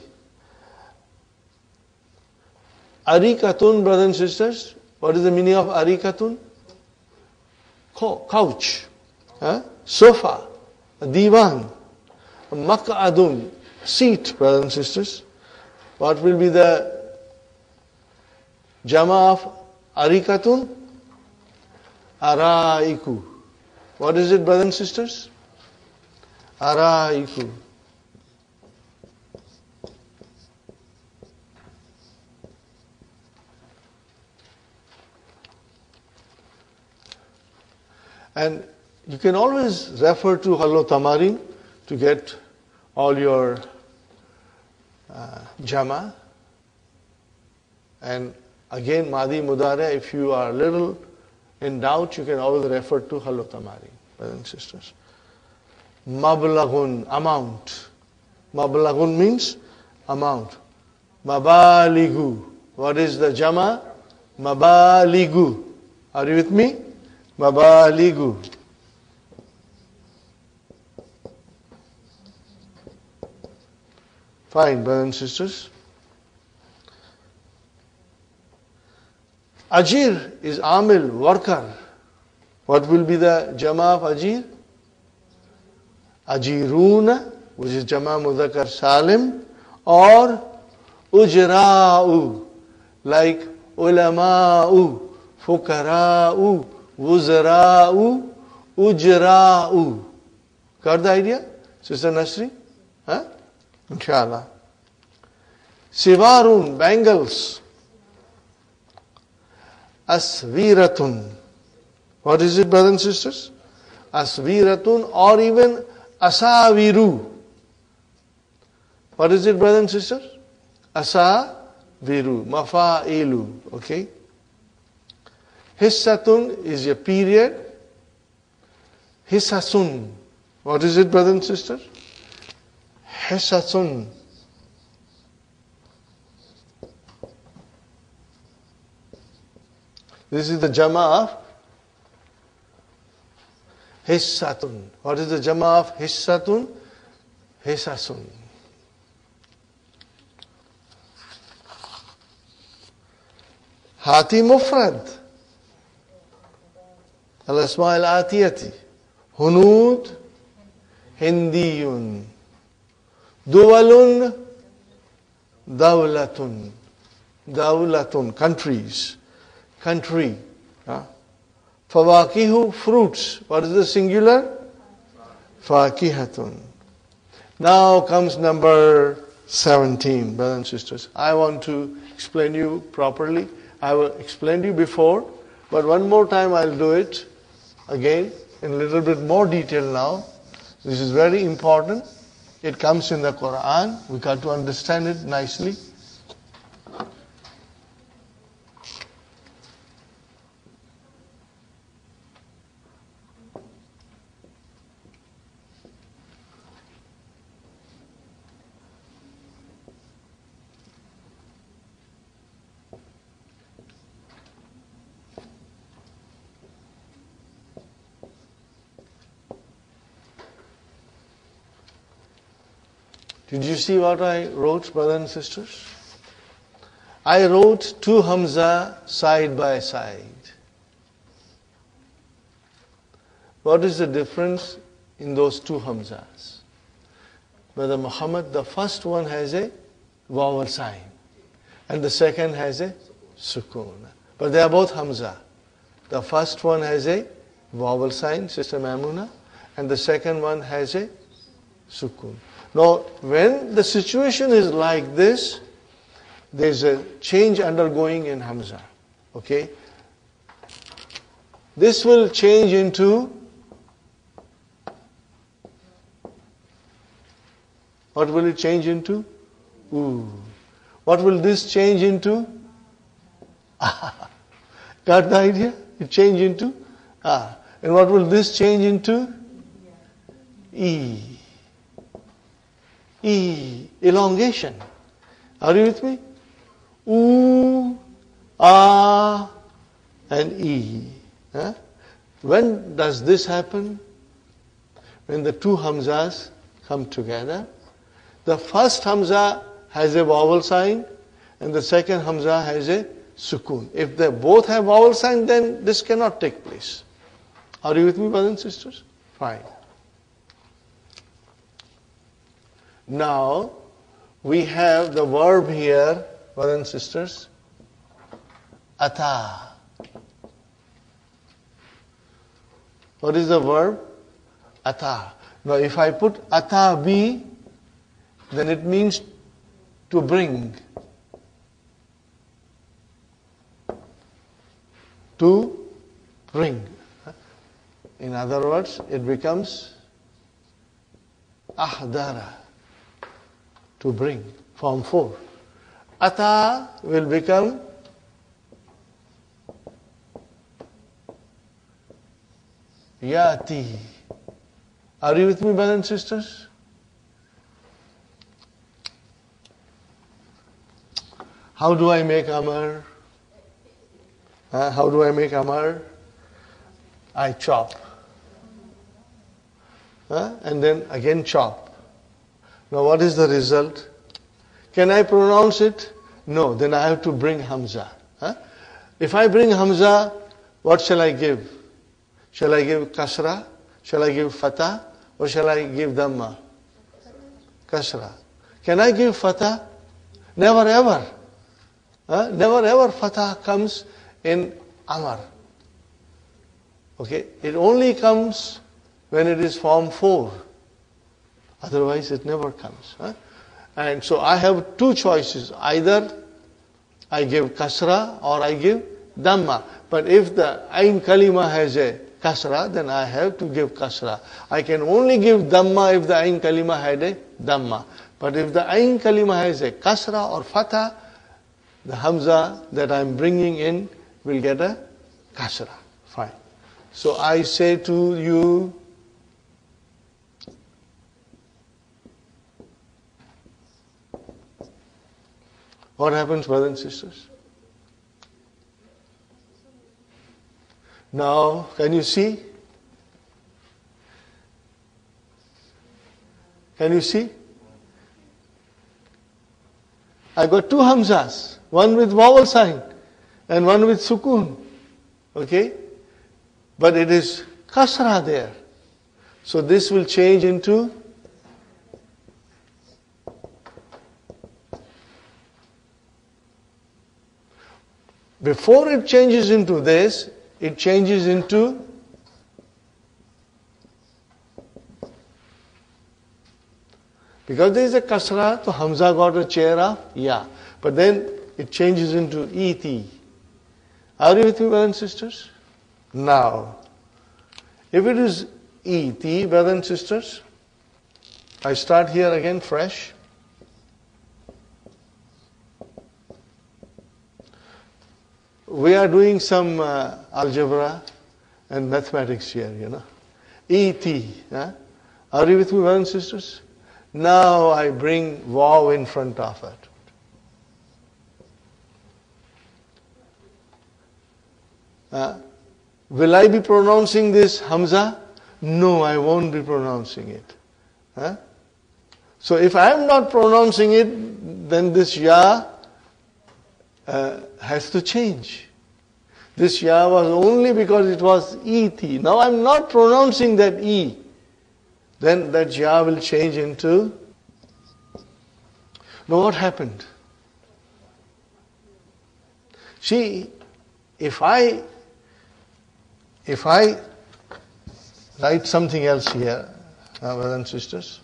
Arikatun, brothers and sisters. What is the meaning of arikatun? Couch. Huh? Sofa. Divan. Maq'adun. Seat, brothers and sisters. What will be the jama of arikatun? Araiku. What is it, brothers and sisters? Araiku. And you can always refer to Hallo Tamarin to get all your uh, jama. And again, Madi Mudare, if you are a little in doubt, you can always refer to Hallo Tamarin, brothers and sisters. Mablaghun, amount. Mablaghun means amount. Mabaligu. What is the jama? Mabaligu. Are you with me? Mabaligu. Fine, brothers and sisters. Ajir is amil, worker. What will be the jama of ajir? Ajiruna, which is jama mudhakkar salim, or ujra'u, like ulama'u, fukara'u, wuzra'u, ujra'u. Got the idea, Sister Nasri? Huh? Inshallah. Sivarun, bangles. Asviratun. What is it, brothers and sisters? Asviratun, or even asaviru. What is it, brothers and sisters? Asaviru. Mafa'ilu. Okay. Hissatun is a period. Hissasun. What is it, brothers and sisters? Hissasun. This is the jama of hissatun. What is the jama of hissatun? Hissasun. Hati mufrad. Al-asma al-atiyati. Hunud. Hindiyun. Duwalun. Dawlatun. Dawlatun. Countries. Country. Huh? Fawakihu, fruits. What is the singular? Fakihatun. Now comes number seventeen, brothers and sisters. I want to explain you properly. I will explain you before, but one more time I'll do it again in a little bit more detail now. This is very important. It comes in the Quran. We got to understand it nicely. Did you see what I wrote, brothers and sisters? I wrote two Hamza side by side. What is the difference in those two Hamzas? Brother Muhammad, the first one has a vowel sign. And the second has a sukoon. But they are both Hamza. The first one has a vowel sign, Sister Mamuna, and the second one has a sukoon. Now, when the situation is like this, there's a change undergoing in Hamza. Okay? This will change into, what will it change into? Ooh. What will this change into? Ah. Got the idea? It change into ah. And what will this change into? E. E. Elongation. Are you with me? Oo, ah, and E. Huh? When does this happen? When the two Hamzas come together. The first Hamza has a vowel sign and the second Hamza has a sukoon. If they both have vowel sign, then this cannot take place. Are you with me, brothers and sisters? Fine. Now, we have the verb here, brothers and sisters, ata. What is the verb? Ata. Now, if I put ata bi, then it means to bring. To bring. In other words, it becomes ahdara. To bring. Form four. Ata will become yati. Are you with me, brothers and sisters? How do I make Amar? Uh, how do I make Amar? I chop. Uh, and then again chop. Now what is the result? Can I pronounce it? No, then I have to bring Hamza. Huh? If I bring Hamza, what shall I give? Shall I give Kasra? Shall I give Fatah? Or shall I give Dhamma? Kasra. Can I give Fatah? Never ever. Huh? Never ever Fatah comes in Amar. Okay? It only comes when it is form four. Otherwise it never comes. Huh? And so I have two choices. Either I give Kasra or I give Dhamma. But if the Ain Kalima has a Kasra, then I have to give Kasra. I can only give Dhamma if the Ain Kalima had a Dhamma. But if the Ain Kalima has a Kasra or Fatah, the Hamza that I am bringing in will get a Kasra. Fine. So I say to you, what happens, brothers and sisters? Now, can you see? Can you see? I got two Hamzas, one with vowel sign and one with sukoon. Okay? But it is kasra there. So this will change into before it changes into this, it changes into because there is a kasra, so Hamza got a chair of ya. But then it changes into eti. Are you with me, brothers and sisters? Now, if it is eti, brothers and sisters, I start here again fresh. We are doing some uh, algebra and mathematics here, you know. Et. Huh? Are you with me, brothers and sisters? Now I bring vav in front of it. Uh, will I be pronouncing this Hamza? No, I won't be pronouncing it. Huh? So if I am not pronouncing it, then this ya uh, has to change. This ya was only because it was et. Now I am not pronouncing that e. Then that ya will change into. Now what happened? See, if I if I write something else here, uh, brothers and sisters,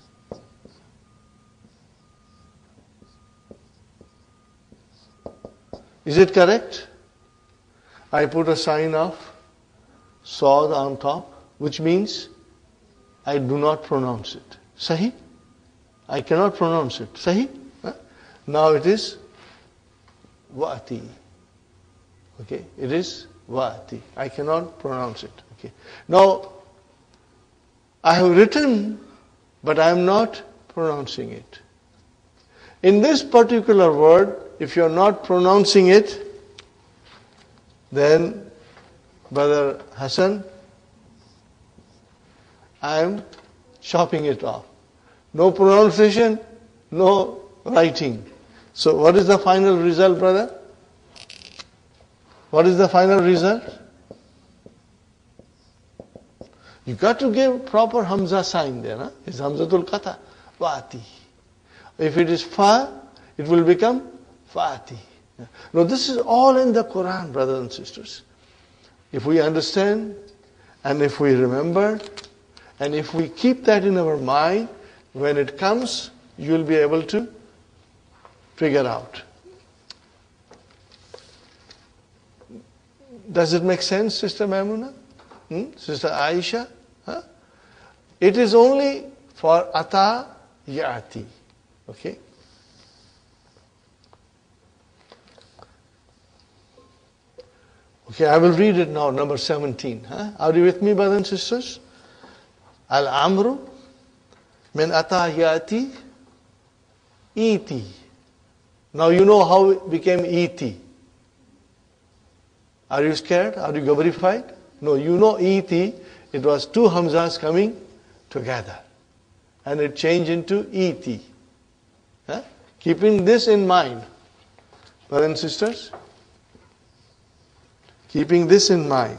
is it correct? I put a sign of Saad on top, which means I do not pronounce it. Sahi? I cannot pronounce it. Sahi? Huh? Now it is Wa'ati. Okay, it is Wa'ati. I cannot pronounce it. Okay. Now, I have written, but I am not pronouncing it. In this particular word, if you are not pronouncing it, then, Brother Hassan, I am chopping it off. No pronunciation, no writing. So what is the final result, brother? What is the final result? You got to give proper Hamza sign there. Huh? It's Hamzatul Qata. Wa'ati. If it is Fa, it will become Fa'ati. Now this is all in the Quran, brothers and sisters. If we understand, and if we remember, and if we keep that in our mind, when it comes, you will be able to figure out. Does it make sense, Sister Maimuna? Hmm? Sister Aisha? Huh? It is only for Ata Ya'ati. Okay? Okay, I will read it now, number seventeen. Huh? Are you with me, brothers and sisters? Al-Amru min Ata Ya'ati Iti. Now you know how it became Iti. Are you scared? Are you gabarified? No, you know Iti, it was two Hamzas coming together. And it changed into Iti. Huh? Keeping this in mind, brothers and sisters, keeping this in mind,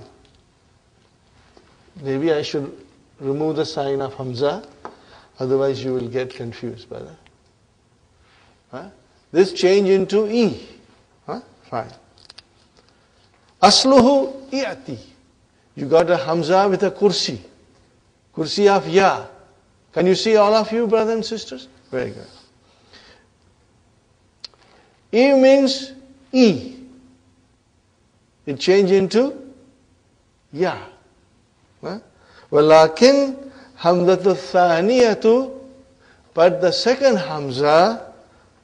maybe I should remove the sign of Hamza, otherwise you will get confused, brother. Huh? This change into E. Huh? Fine. Asluhu i'ati. You got a Hamza with a kursi. Kursi of Ya. Can you see all of you, brothers and sisters? Very good. E means E. It changed into Ya. Huh? Walakin Hamzatu Thaniyatu, but the second Hamza,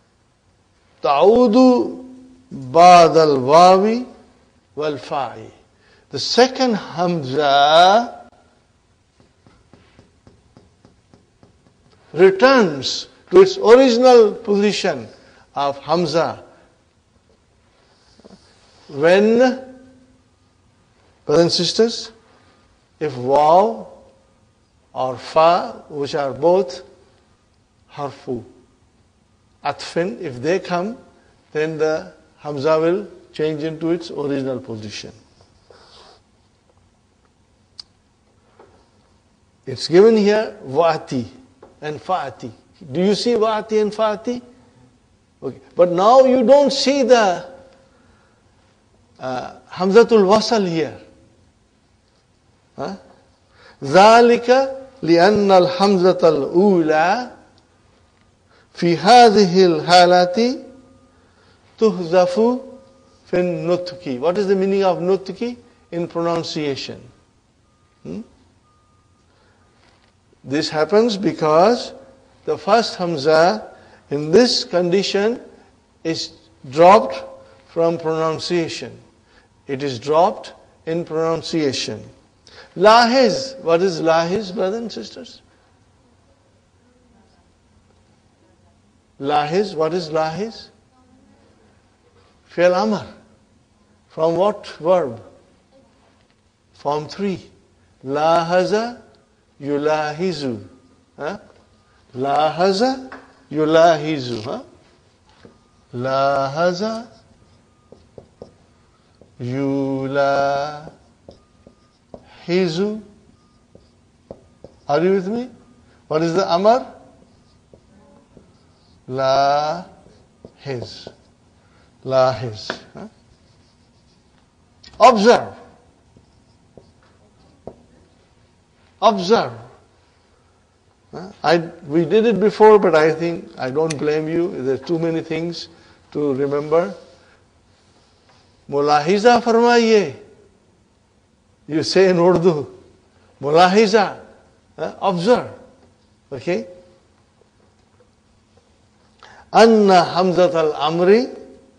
Ta'udu Ba'dal Wawi wal Fa'i. The second Hamza returns to its original position of Hamza when, brothers and sisters, if Waw or Fa, which are both harfu atfin, if they come, then the Hamza will change into its original position. It's given here Wa'ati and Fa'ati. Do you see Wa'ati and Fa'ati? Okay. But now you don't see the uh, Hamzatul Wasal here. Huh? ذلك لأن الحمزة الأولى في هذه الحالة تحذف في النطق. What is the meaning of nutki? In pronunciation. Hmm? This happens because the first Hamza in this condition is dropped from pronunciation. It is dropped in pronunciation. Lahiz. What is Lahiz, brothers and sisters? Lahiz. What is Lahiz? Fi'l Amr. From what verb? Form three. Lahaza yulahizu. Huh? Lahaza yulahizu. Huh? Lahaza yulahizu. Are you with me? What is the Amar? La his. La his. Huh? Observe. Observe. Huh? I, we did it before, but I think, I don't blame you. There are too many things to remember. Mulahiza farmaiye. You say in Urdu. Mulahiza. Huh? Observe. Okay? Anna Hamzat al-Amri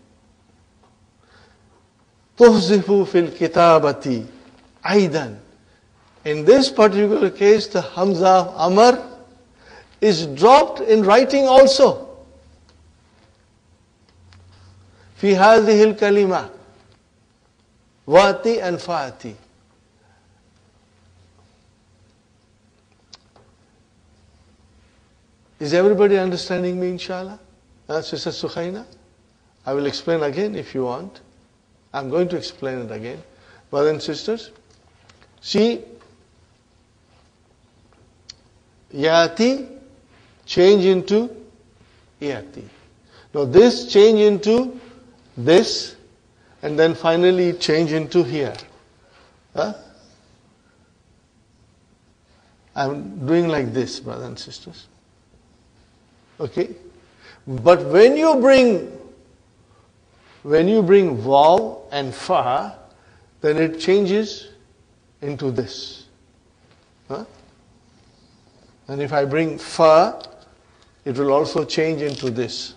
tuhzifu fil kitabati aidan. In this particular case, the Hamza of Amr is dropped in writing also. Fi hadhihi al-kalima. Wati and Fati. Is everybody understanding me, inshallah? Uh, Sister Sukhaina? I will explain again if you want. I'm going to explain it again. Brothers and sisters, see, Yati change into Yati. Now this change into this, and then finally change into here. Huh? I'm doing like this, brothers and sisters. Okay? But when you bring when you bring vav and fa, then it changes into this. Huh? And if I bring fa, it will also change into this.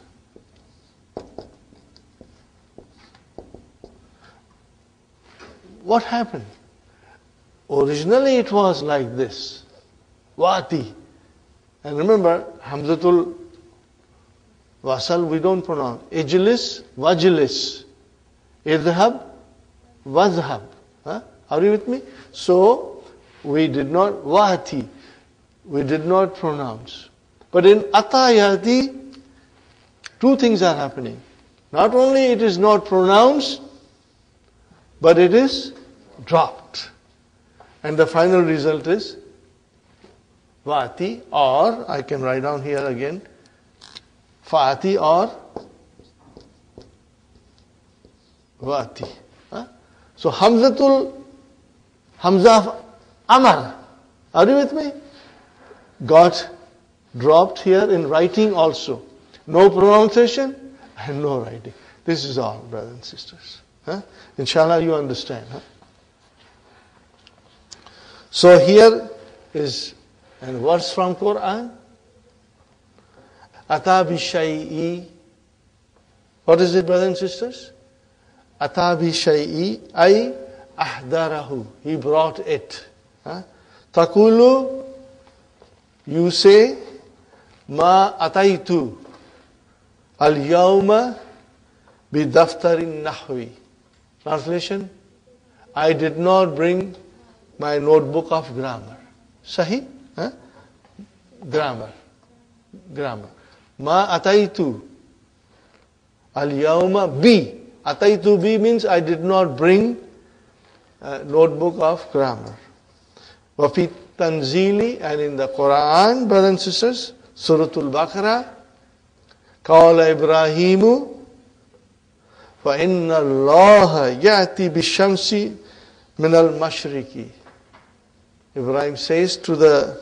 What happened? Originally it was like this. Wati. And remember, Hamzatul Wasal we don't pronounce. Ijlis, wajlis. Idhab, wazhab. Huh? Are you with me? So, we did not, wati. We did not pronounce. But in atayati, two things are happening. Not only it is not pronounced, but it is dropped. And the final result is vati, or I can write down here again, Fati or Vati. Huh? So Hamzatul, Hamza of Amar, are you with me? Got dropped here in writing also. No pronunciation and no writing. This is all, brothers and sisters. Huh? Inshallah you understand. Huh? So here is a verse from Quran. Ata bi shay'i. What is it, brothers and sisters? Ata bi shay'i ay ahdarahu. He brought it. Huh? Takulu, you say, ma ataitu al yawma bi daftarin nahwi. Translation: I did not bring my notebook of grammar. Sahi? Huh? Grammar. Grammar. Ma ataitu al yawma bi. Ataitu bi means I did not bring a notebook of grammar. Wafi tanzili, and in the Quran, brothers and sisters, Suratul Baqarah, Qala Ibrahimu fa inna Allah ya'ti bishamsi min al-mashriqi. Ibrahim says to the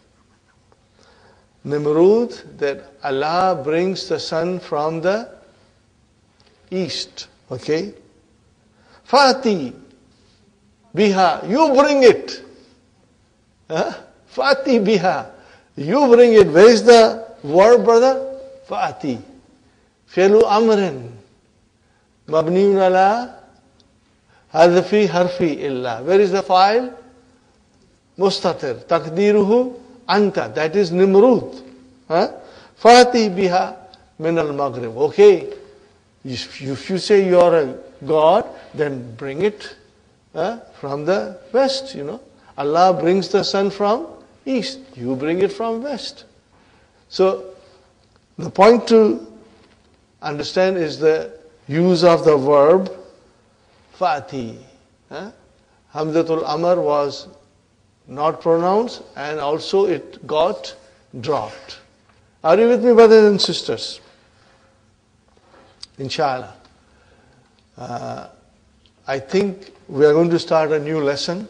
Nimrud that Allah brings the sun from the east. Okay? Fati biha, you bring it. Huh? Fati biha, you bring it. Where is the verb, brother? Fati. Fi'lu amrin. Mabniun ala hadfi harfi illa. Where is the file? Mustatir. Taqdiruhu anta. That is Nimrud. Huh? Fati biha min al maghrib. Okay. If you say you are a God, then bring it uh, from the west, you know. Allah brings the sun from east. You bring it from west. So, the point to understand is the use of the verb Fati. Huh? Hamzatul Amr was not pronounced and also it got dropped. Are you with me, brothers and sisters? inshallah. Uh, I think we are going to start a new lesson,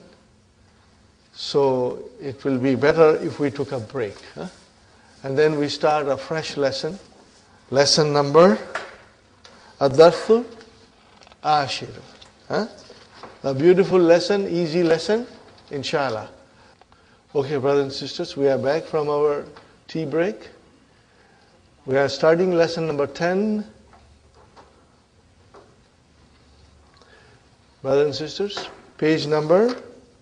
so it will be better if we took a break. Huh? And then we start a fresh lesson. Lesson number Ad-Darthul Ashir. Huh? A beautiful lesson, easy lesson, inshallah. Okay, brothers and sisters, we are back from our tea break. We are starting lesson number ten. Brothers and sisters, page number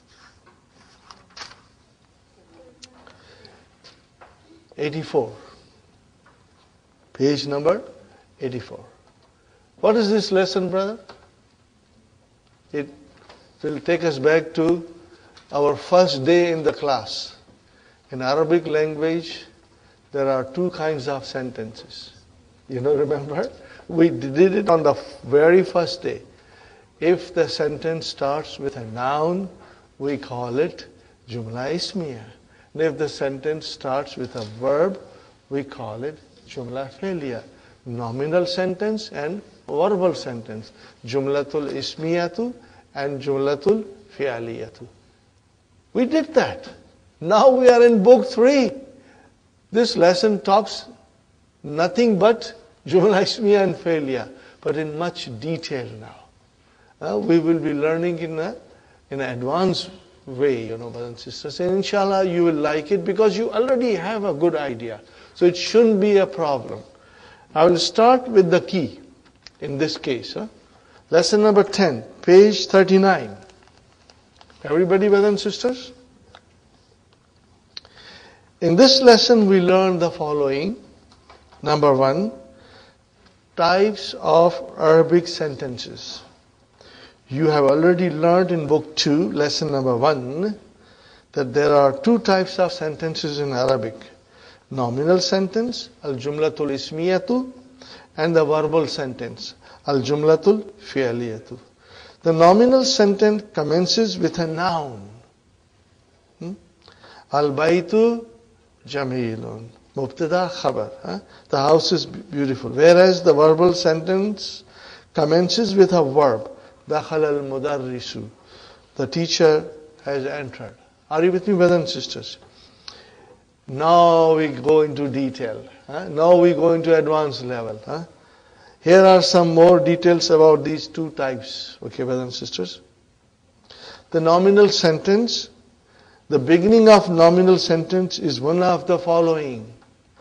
eighty-four. Page number eighty-four. What is this lesson, brother? It will take us back to our first day in the class. In Arabic language, there are two kinds of sentences. You know, remember? We did it on the very first day. If the sentence starts with a noun, we call it Jumla Ismiya. And if the sentence starts with a verb, we call it Jumla Fi'liya. Nominal sentence and verbal sentence. Jumlatul Ismiyatu and Jumlatul Fi'aliyatu. We did that. Now we are in book three. This lesson talks nothing but Jumla Ismiya and Fi'liya, but in much detail now. Uh, we will be learning in a in an advanced way, you know, brothers and sisters. And inshallah, you will like it because you already have a good idea. So it shouldn't be a problem. I will start with the key in this case. Huh? Lesson number ten, page thirty-nine. Everybody, brothers and sisters? In this lesson, we learn the following. Number one, types of Arabic sentences. You have already learned in book two, lesson number one, that there are two types of sentences in Arabic. Nominal sentence, al-jumlatul ismiyatu, and the verbal sentence, al-jumlatul fi'aliyatu. The nominal sentence commences with a noun. Hmm? Al-baytu jamilun. Mubtada khabar. Huh? The house is beautiful. Whereas the verbal sentence commences with a verb. Dakhal al-mudarrisu. The teacher has entered. Are you with me, brothers and sisters? Now we go into detail. Huh? Now we go into advanced level. Huh? Here are some more details about these two types. Okay, brothers and sisters. The nominal sentence, the beginning of nominal sentence is one of the following.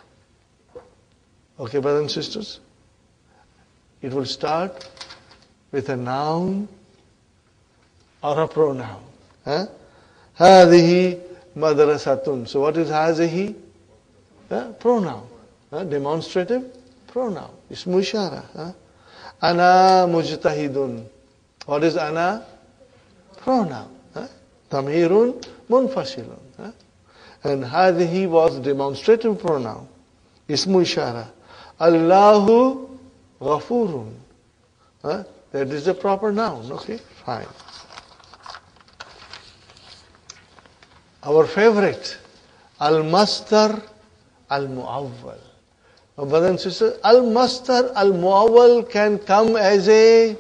Okay, brothers and sisters. It will start with a noun or a pronoun. Huh? هذه madrasatun. So what is هذه? Huh? Pronoun. Huh? Demonstrative pronoun. Ismu ishara. Huh? Ana mujtahidun. What is ana? Pronoun. Huh? Damirun munfasilun. Huh? And هذه was demonstrative pronoun. Ismu ishara. Allahu ghafurun. Huh? That is the proper noun. Okay, fine. Our favorite, al-mastar al-mu'awwal. Now, brothers and sisters, al-mastar al-mu'awwal can come as a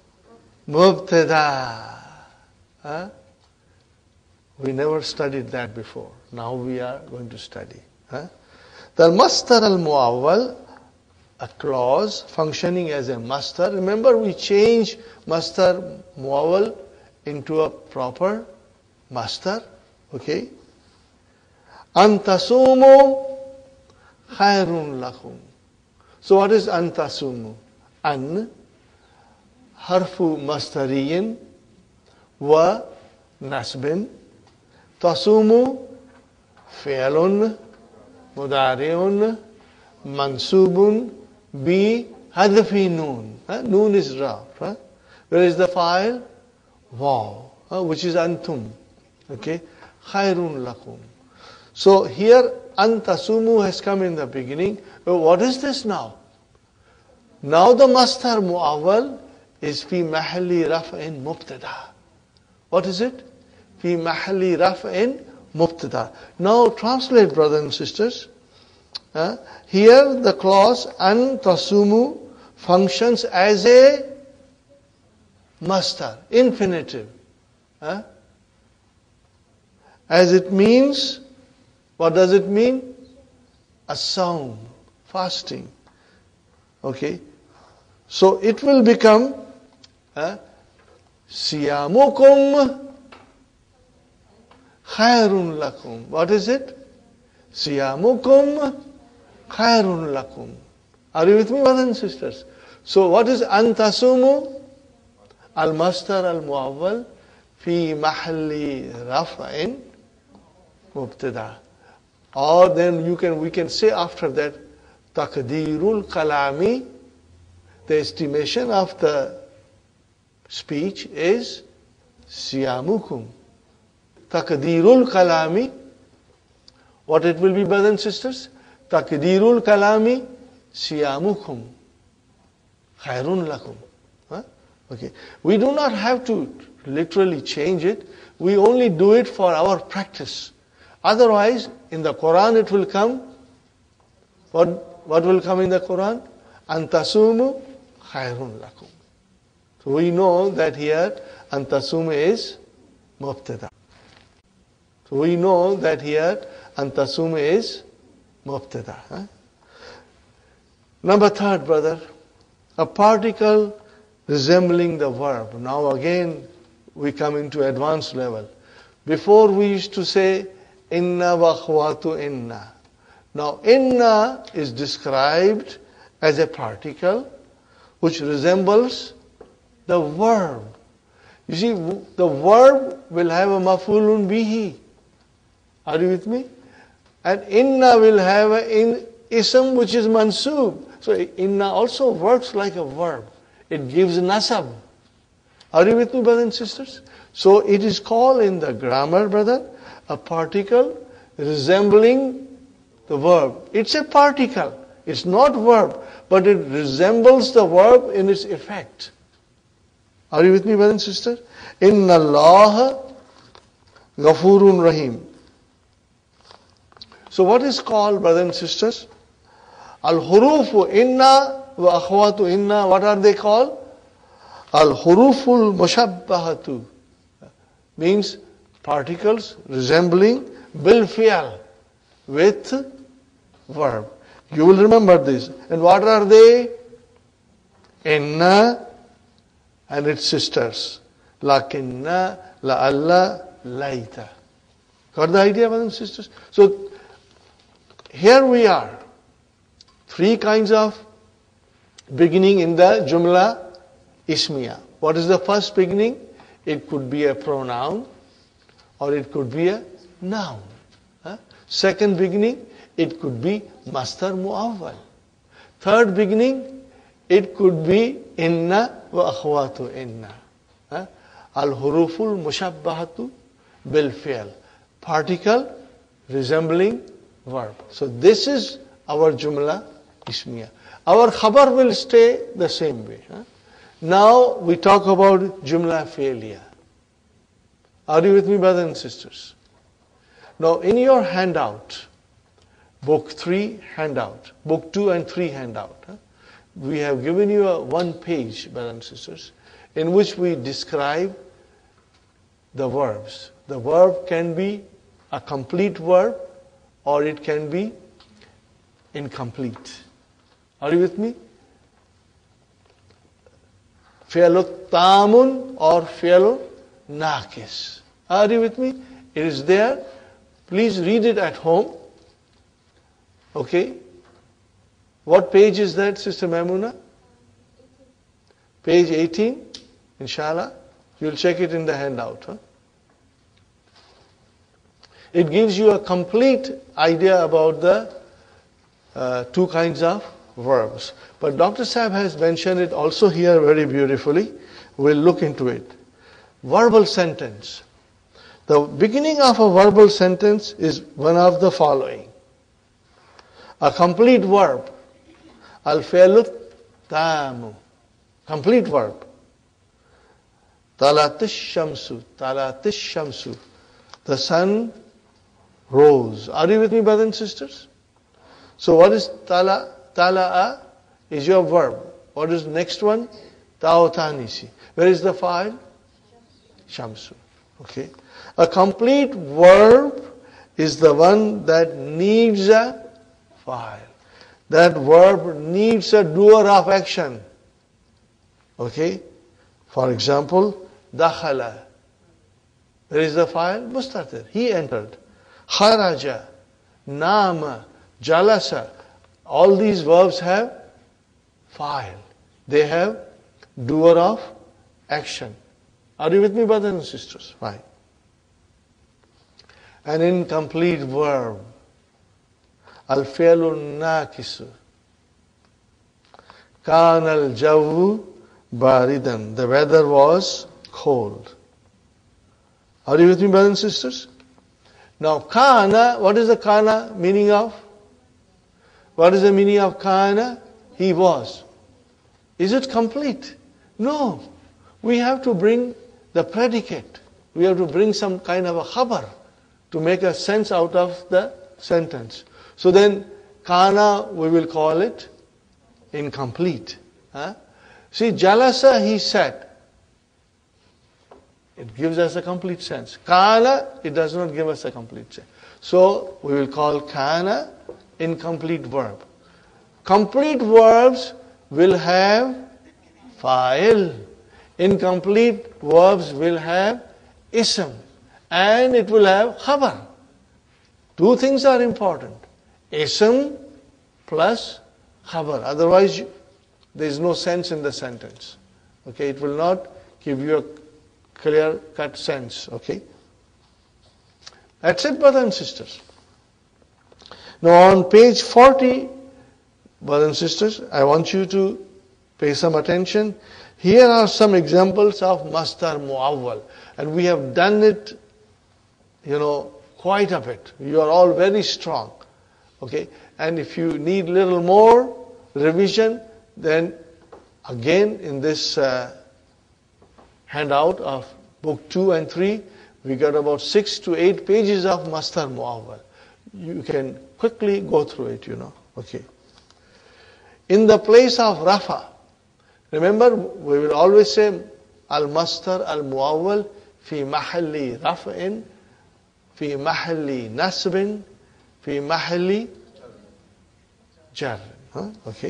mubtada. Huh? We never studied that before. Now we are going to study. Huh? The mastar al-mu'awwal, a clause functioning as a mastar. Remember, we change mastar muawwal into a proper mastar. Okay? Antasumu khairun lakum. So what is antasumu? An harfu mastariyin wa nasbin. Tasumu fi'lun mudari'un mansubun bi hadfi noon. Huh? Noon is dropped. Huh? Where is the file? Wow. Huh? Which is antum. Okay. Khairun lakum. So here antasumu has come in the beginning. Well, what is this now? Now the mastar mu'awwal is fi mahalli raf'in mubtada. What is it? Fi mahalli raf'in mubtada. Now translate, brothers and sisters. Uh, here the clause an tasumu functions as a masdar, infinitive. Huh? As it means, what does it mean? As-sawm, fasting. Okay. So it will become uh, Siyamukum khairun lakum. What is it? Siyamukum khairun lakum. Are you with me, brothers and sisters? So what is antasumu? Al-masdar al-muawwal fi mahalli raf'in mubtada. Or then you can we can say after that taqdirul kalami, the estimation of the speech is siyamukum. Taqdirul kalami, what it will be, brothers and sisters? Taqdirul kalami siyamukum khairun lakum. Huh? Okay. We do not have to literally change it. We only do it for our practice. Otherwise, in the Quran it will come. What, what will come in the Quran? Antasumu khairun lakum. So we know that here antasumu is mubtada. So we know that here antasumu is mubtada. Huh? Number third, brother, a particle resembling the verb. Now again we come into advanced level. Before we used to say inna wa akhwatu inna. Now inna is described as a particle which resembles the verb. You see, the verb will have a maf'ulun bihi. Are you with me? And inna will have a in ism which is mansub. So inna also works like a verb. It gives nasab. Are you with me, brothers and sisters? So it is called in the grammar, brother, a particle resembling the verb. It's a particle. It's not verb, but it resembles the verb in its effect. Are you with me, brothers and sisters? Inna Allah Ghafurun Rahim. So what is called, brothers and sisters? Al-hurufu inna wa akhwatu inna. What are they called? Al-huruful mushabbahatu. Means particles resembling bil fi'al, with verb. You will remember this. And what are they? Inna and its sisters. Lakinna, la'alla, laita. Got the idea, brothers and sisters? So here we are. Three kinds of beginning in the Jumla Ismiya. What is the first beginning? It could be a pronoun or it could be a noun. Huh? Second beginning, it could be Masdar Mu'awwal. Third beginning, it could be Inna wa akhwatu inna. Huh? Al-huruful mushabbahatu bil fi'l. Particle resembling verb. So this is our Jumla Ismiya. Our khabar will stay the same way. Huh? Now we talk about Jumla Fi'liya. Are you with me, brothers and sisters? Now in your handout, book three handout, book two and three handout, huh? we have given you a one page, brothers and sisters, in which we describe the verbs. The verb can be a complete verb or it can be incomplete. Are you with me? Fi'lun tamun or fi'lun naqis. Are you with me? It is there. Please read it at home. Okay. What page is that, Sister Maimuna? Page eighteen, inshallah. You'll check it in the handout. Huh? It gives you a complete idea about the uh, two kinds of verbs. But Doctor Sahib has mentioned it also here very beautifully. We'll look into it. Verbal sentence. The beginning of a verbal sentence is one of the following. A complete verb. Al-fi'lu tamu. Complete verb. Talatish shamsu. Talatish shamsu. The sun rose. Are you with me, brothers and sisters? So what is tala? Tala'a is your verb. What is the next one? Ta'utanisi. Where is the fa'il? Shamsun. Okay. A complete verb is the one that needs a fa'il. That verb needs a doer of action. Okay. For example, dakhala. Where is the fa'il? Mustatir. He entered. Kharaja, nama, jalasa. All these verbs have fa'il. They have doer of action. Are you with me, brothers and sisters? Fine. An incomplete verb. Al-fi'lu nakisu. Kana al-jawu baridan. The weather was cold. Are you with me, brothers and sisters? Now, kana, what is the kana meaning of? What is the meaning of kana? He was. Is it complete? No. We have to bring the predicate. We have to bring some kind of a khabar to make a sense out of the sentence. So then, kana, we will call it incomplete. Huh? See, jalasa, he sat. It gives us a complete sense. Kana, it does not give us a complete sense. So, we will call kana incomplete verb. Complete verbs will have fa'il. Incomplete verbs will have ism. And it will have khabar. Two things are important. Ism plus khabar. Otherwise, there is no sense in the sentence. Okay, it will not give you a clear-cut sense. Okay. That's it, brothers and sisters. Now on page forty, brothers and sisters, I want you to pay some attention. Here are some examples of masdar muawwal. And we have done it, you know, quite a bit. You are all very strong. Okay. And if you need little more revision, then again in this uh, handout of book two and three, we got about six to eight pages of masdar muawwal. You can quickly go through it, you know. Okay. In the place of rafa, remember, we will always say al-masdar al-muawwal fi mahalli raf'in, fi mahalli nasbin, fi mahalli jar. Huh? Okay.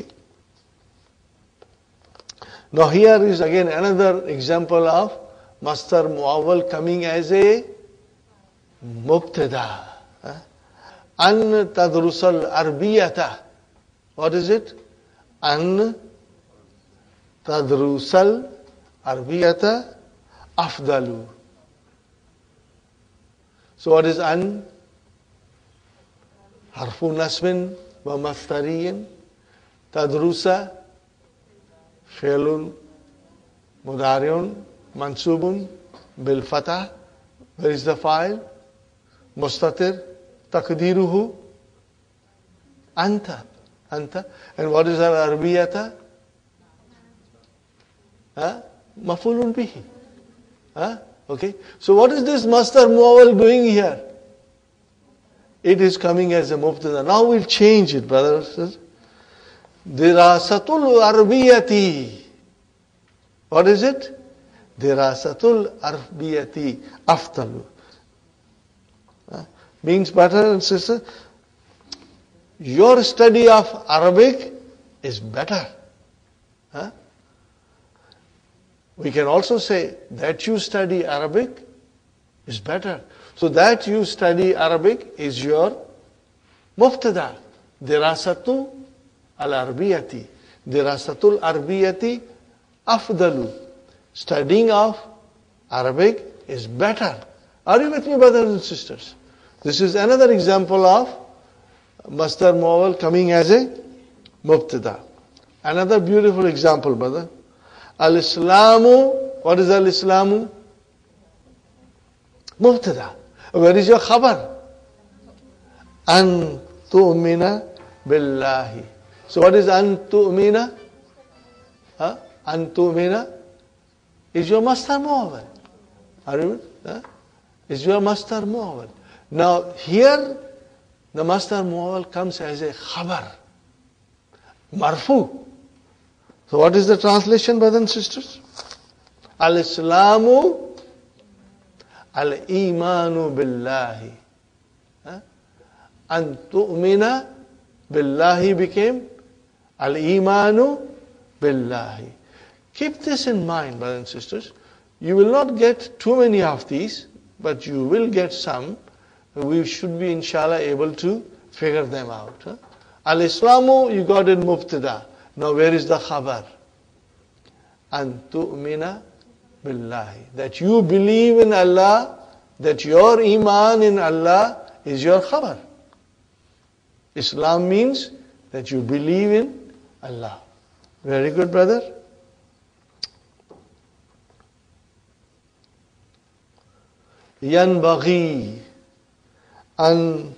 Now here is again another example of masdar muawwal coming as a mubtada. Huh? An tadrusal arbiyata. What is it? An tadrusal arbiyata afdalu. So what is an? Harfu nasbin wa masdariyin. Tadrusa fi'lun mudari'un mansubun bil fatah. Where is the file? Mustatir. Taqdiruhu anta. Anta. And what is our arbiyata? Huh? Mafulun bihi. Huh? Okay. So what is this masdar muawwal doing here? It is coming as a mubtada. Now we'll change it, brothers. Dirasatul arbiyati. What is it? Dirasatul arbiyati afdalu. Huh? Means, brother and sister, your study of Arabic is better. Huh? We can also say that you study Arabic is better. So that you study Arabic is your mubtada. Dirasatu al-arbiyati. Dirasatul arbiyati afdalu. Studying of Arabic is better. Are you with me, brothers and sisters? This is another example of masdar muawwal coming as a mubtada. Another beautiful example, brother. Al-Islamu. What is Al-Islamu? Mubtada. Where is your khabar? An tu'mina billahi. So what is an tu'mina? Huh? An tu'mina is your masdar muawwal. Are you? Huh? Is your masdar muawwal. Now here the masdar muawwal comes as a khabar. Marfu. So what is the translation, brothers and sisters? Al-Islamu al-imanu billahi. Huh? An tu'mina billahi became al-imanu billahi. Keep this in mind, brothers and sisters. You will not get too many of these, but you will get some. We should be, inshallah, able to figure them out. Huh? Al-Islamu, you got in Mubtada. Now where is the khabar? An tu'mina billahi. That you believe in Allah, that your iman in Allah is your khabar. Islam means that you believe in Allah. Very good, brother. Yanbaghi an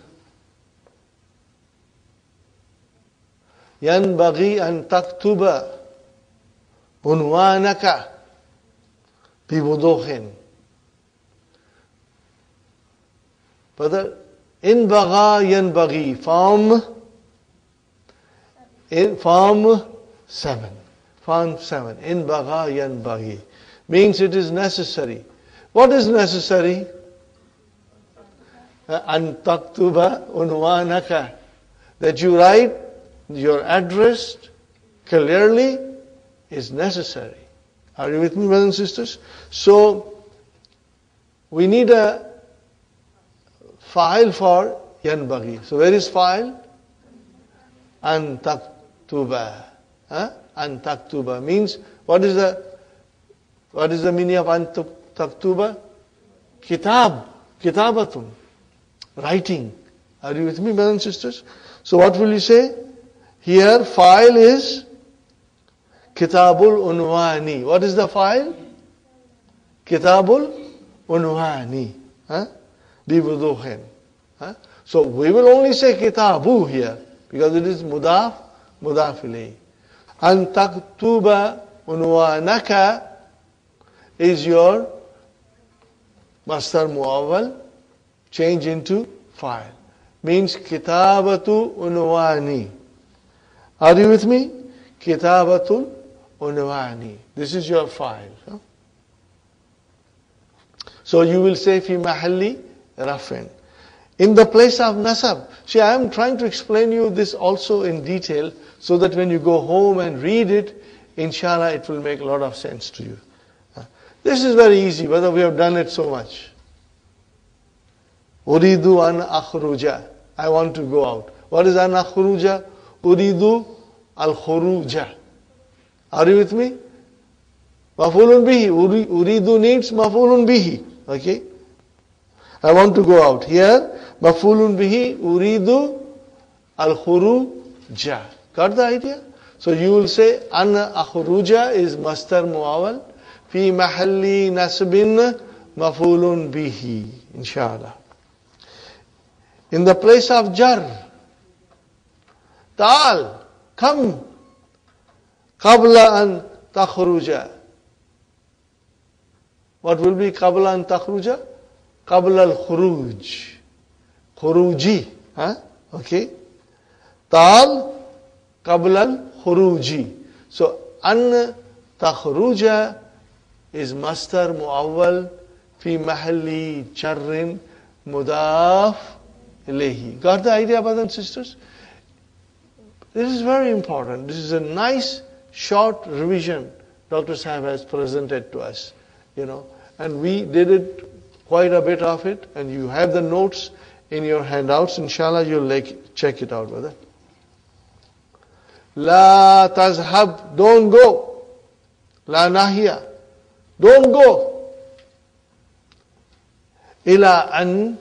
yanbaghi an taktuba unwanaka biwuduhin. Brother, in bagha yanbaghi, form in form seven. Form seven. In bagha yanbaghi means it is necessary. What is necessary? An taktuba unwanaka, that you write your address clearly is necessary. Are you with me, brothers and sisters? So we need a file for yanbaghi. So where is file? An taktuba. Huh? An taktuba means what is the what is the meaning of an taktuba? Kitab, kitabatun, writing. Are you with me, brothers and sisters? So what will you say? Here file is Kitabul Unwani. What is the file? Kitabul Unwani. Huh? Biwuduhin. Huh? So we will only say Kitabu here because it is mudaf, mudaf ilayhi. An taktuba unwanaka is your masdar muawwal, change into file. Means kitabatu unwani. Are you with me? Kitabatul unwani. This is your file. Huh? So you will say fi mahalli rafin. In the place of nasab. See, I am trying to explain you this also in detail so that when you go home and read it, inshallah it will make a lot of sense to you. This is very easy, whether we have done it so much. Uridu an akhruja. I want to go out. What is an akhruja? Uridu al khuruja. Are you with me? Mafulun bihi. Uridu needs mafulun bihi. Okay? I want to go out. Here, mafulun bihi, uridu al khuruja. Got the idea? So you will say an akhruja is masdar muawwal. Fi mahalli nasbin mafulun bihi. Inshallah. In the place of jar, ta'al, come, qabla an takhruja. What will be qabla an takhruja? Qabla al-khuruj. Khuruji. Huh? Okay. Ta'al, qabla al-khuruji. So, an takhruja is masdar muawwal fi mahalli jarrin mudaf ilayhi. Got the idea, brothers and sisters? This is very important. This is a nice short revision Doctor Sahib has presented to us, you know, and we did it, quite a bit of it, and you have the notes in your handouts. Inshallah, you'll like check it out, brother. La tazhab, don't go. La nahiya, don't go. Ila an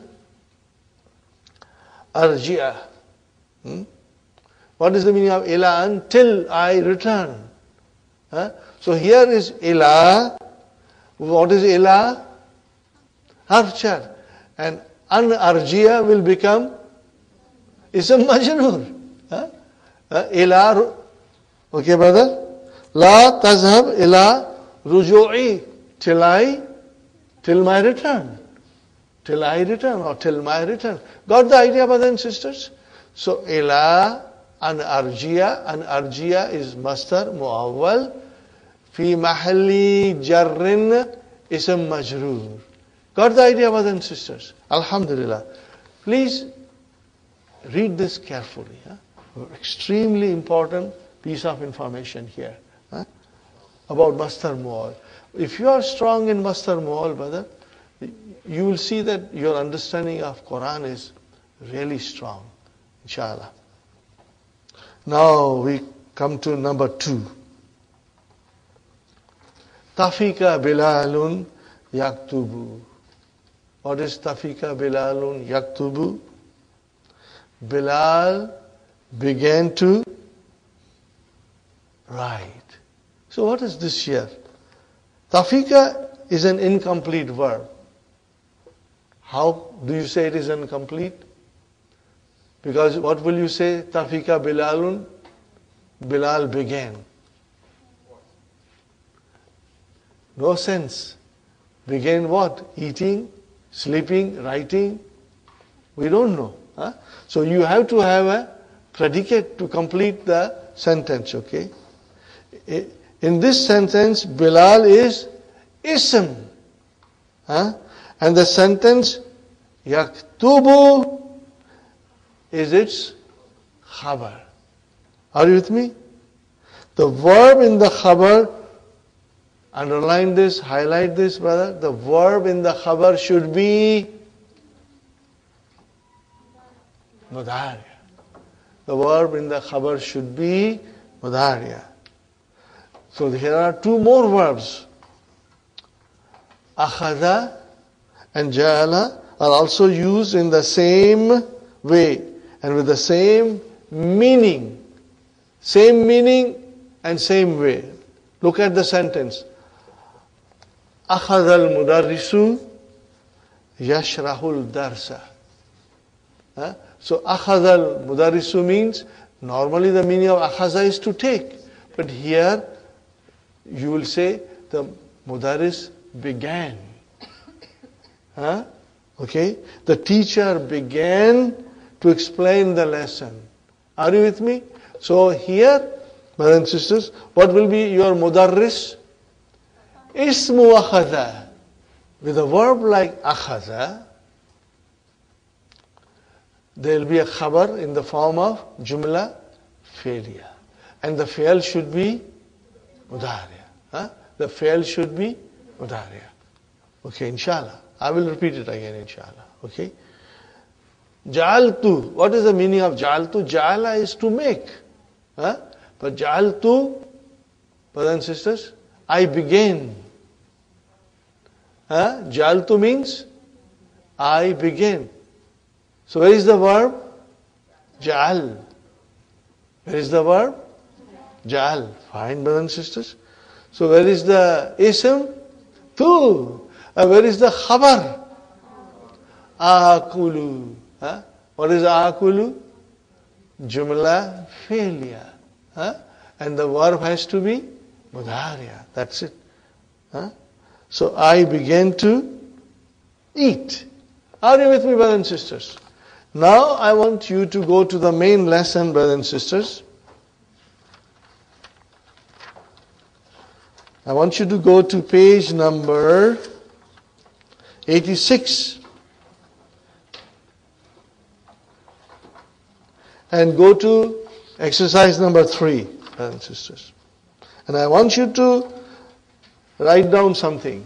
arji'ah. Hmm? What is the meaning of ila? Until I return. Huh? So here is ila. What is ila? Harfchar. And an arjiya will become ism majroor. Huh? Uh, ila. Okay, brother? La tazhab ila ruju'i. Till I, till my return. Till I return or till my return. Got the idea, brothers and sisters? So ila an arjiya. An arjiya is masdar muawwal. Fi mahalli jarrin ism majroor. Got the idea, brothers and sisters? Alhamdulillah. Please read this carefully. Huh? Extremely important piece of information here, huh? About masdar muawwal. If you are strong in masdar muawwal, brother, you will see that your understanding of Quran is really strong, inshallah. Now we come to number two. Tafika Bilalun yaktubu. What is Tafika Bilalun yaktubu? Bilal began to write. So what is this here? Tafika is an incomplete verb. How do you say it is incomplete? Because what will you say? Tafika Bilalun. Bilal began. No sense. Began what? Eating, sleeping, writing? We don't know. Huh? So you have to have a predicate to complete the sentence, okay? In this sentence, Bilal is ism. Huh? And the sentence, yaktubu, is its khabar. Are you with me? The verb in the khabar, underline this, highlight this, brother. The verb in the khabar should be mudhariya. The verb in the khabar should be mudhariya. So here are two more verbs. Akhadha and ja'ala are also used in the same way and with the same meaning. Same meaning and same way. Look at the sentence. Akhadha al-mudarrisu yashrahul darsa. Huh? So akhadha al-mudarrisu means, normally the meaning of akhadha is to take. But here you will say the mudarris began. Huh? Okay? The teacher began to explain the lesson. Are you with me? So here, brothers and sisters, what will be your mudarris? Ismu akhadha. With a verb like akhadha, there will be a khabar in the form of jumla failure. And the fail should be mudariya. Huh? The fail should be mudariya. Okay, inshallah. I will repeat it again, inshallah. Okay? Ja'altu. What is the meaning of ja'altu? Ja'ala is to make. Huh? But ja'altu, brothers and sisters, I began. Huh? Ja'altu means I began. So where is the verb? Ja'al. Where is the verb? Ja'al. Fine, brothers and sisters. So where is the ism? Tu. Uh, where is the khabar? Akulu. Huh? What is akulu? Jumla failure. Huh? And the verb has to be mudhariya. That's it. Huh? So I began to eat. Are you with me, brothers and sisters? Now I want you to go to the main lesson, brothers and sisters. I want you to go to page number eighty-six. And go to exercise number three, brothers and sisters. And I want you to write down something.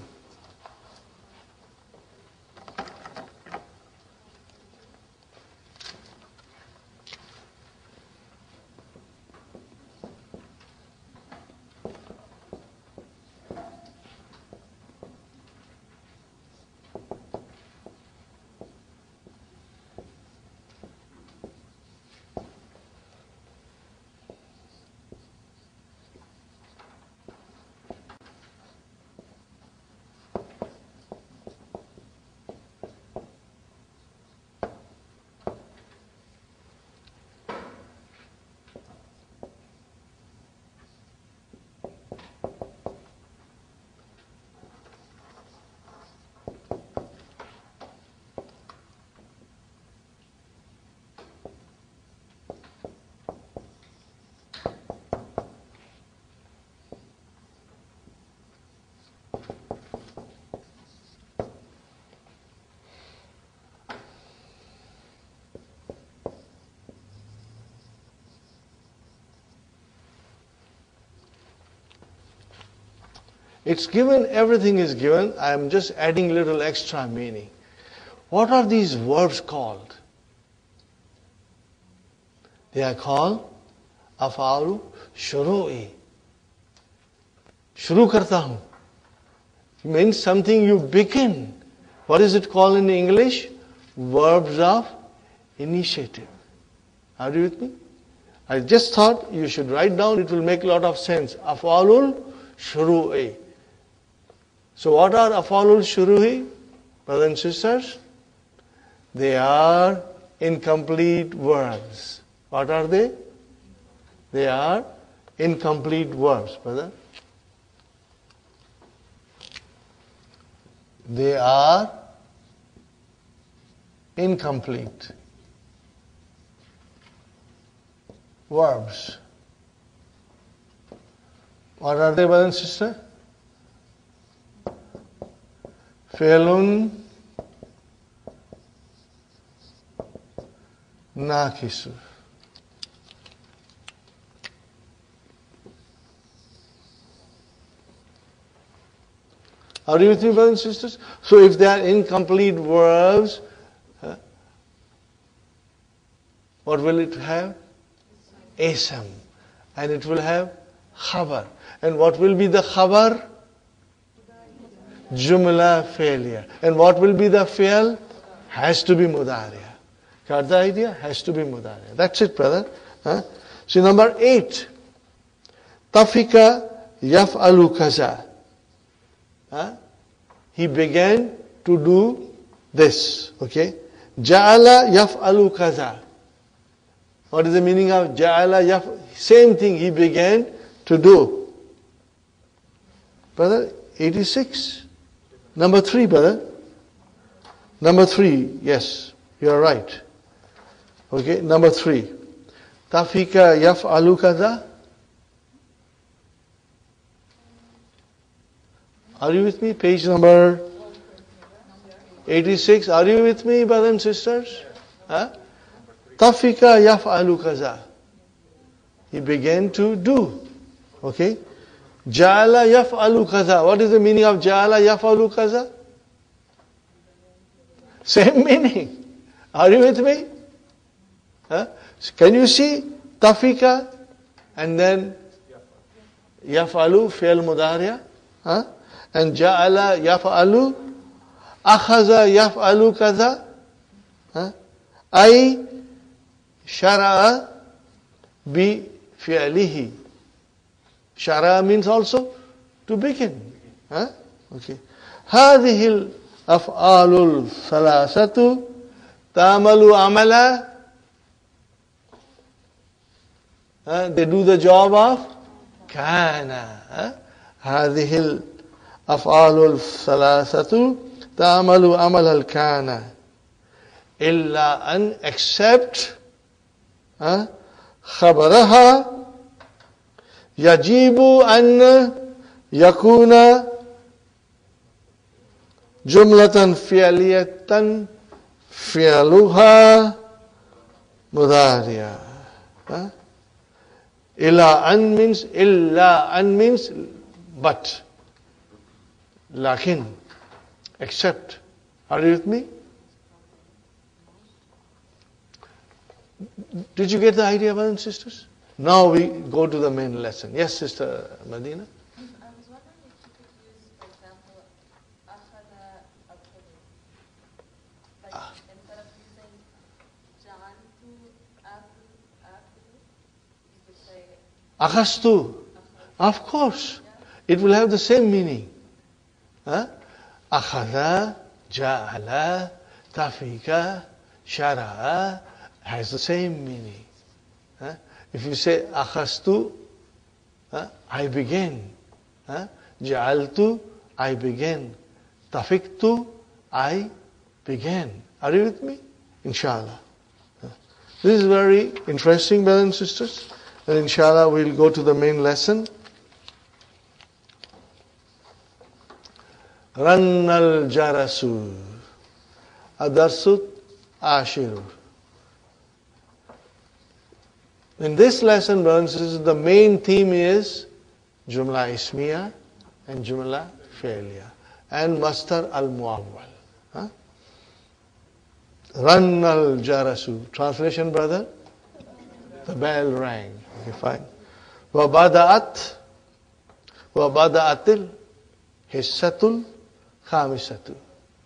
It's given, everything is given. I am just adding little extra meaning. What are these verbs called? They are called af'alu shuru'i. Shuru karta hu. Means something you begin. What is it called in English? Verbs of initiative. Are you with me? I just thought you should write down, it will make a lot of sense. Af'alul shuru'i. So what are af'alul shuru'i, brothers and sisters? They are incomplete verbs. What are they? They are incomplete verbs, brother. They are incomplete verbs. What are they, brother and sister? Fi'lun naqisu. Are you with me, brothers and sisters? So if they are incomplete verbs, huh, what will it have? Ism. And it will have khabar. And what will be the khabar? Jumla failure. And what will be the fail? Has to be mudariya. Got the idea? Has to be mudariya. That's it, brother. Huh? So number eight. Tafika yaf'alu kaza. Huh? He began to do this. Okay? Ja'ala yaf'alu kaza. What is the meaning of ja'ala yaf? Same thing he began to do. Brother, eighty-six. Number three, brother. Number three, yes, you are right. Okay, number three. Tafika yaf'alu kaza. Are you with me? Page number eighty-six. Are you with me, brothers and sisters? Huh? Tafika yaf'alu kaza. He began to do. Okay? Ja'ala yaf'alu kaza. What is the meaning of ja'ala yaf'alu kaza? Same meaning. Are you with me? Huh? Can you see tafika and then yaf'alu fi'l mudariya? Huh? And ja'ala yaf'alu, akhaza yaf'alu kaza, huh? Ay shara'a bi fi'lihi. Shara'a means also to begin. Huh? Okay. هذه الأفعال الثلاثة تعمل عملا. Huh? They do the job of kana. Huh? هذه الأفعال الثلاثة تعمل عمل الكان إلا أن except uh, خبرها يجب أن يكون جملة فعلية فعلها مضارع. uh, إلا أن means إلا أن means but. Lakin, except. Are you with me? Did you get the idea, brothers and sisters? Now we go to the main lesson. Yes, Sister Madina? I was wondering if you could use, for example, akhada akhadu. Like Ah. instead of using ja'altu akulu akulu, you could say Akhastu. Of course. It will have the same meaning. Huh? Akhada, ja'ala, tafika, shara'a has the same meaning. Huh? If you say akhastu, huh? I began. Huh? Ja'altu, I began. Tafiktu, I began. Are you with me? Inshallah. Huh? This is very interesting, brothers and sisters. And inshallah we'll go to the main lesson. Rannal jarasu adarsut ashiru. In this lesson, brothers and sisters, the main theme is Jumla Ismiya and Jumla Fi'liya. And Mastar al-Muawwal. Huh? Ran al-Jarasu. Translation, brother? The bell rang. Okay, fine. وَبَدَأَتْ وَبَدَأَتِ الْحِسَّةُ الْخَامِسَةُ.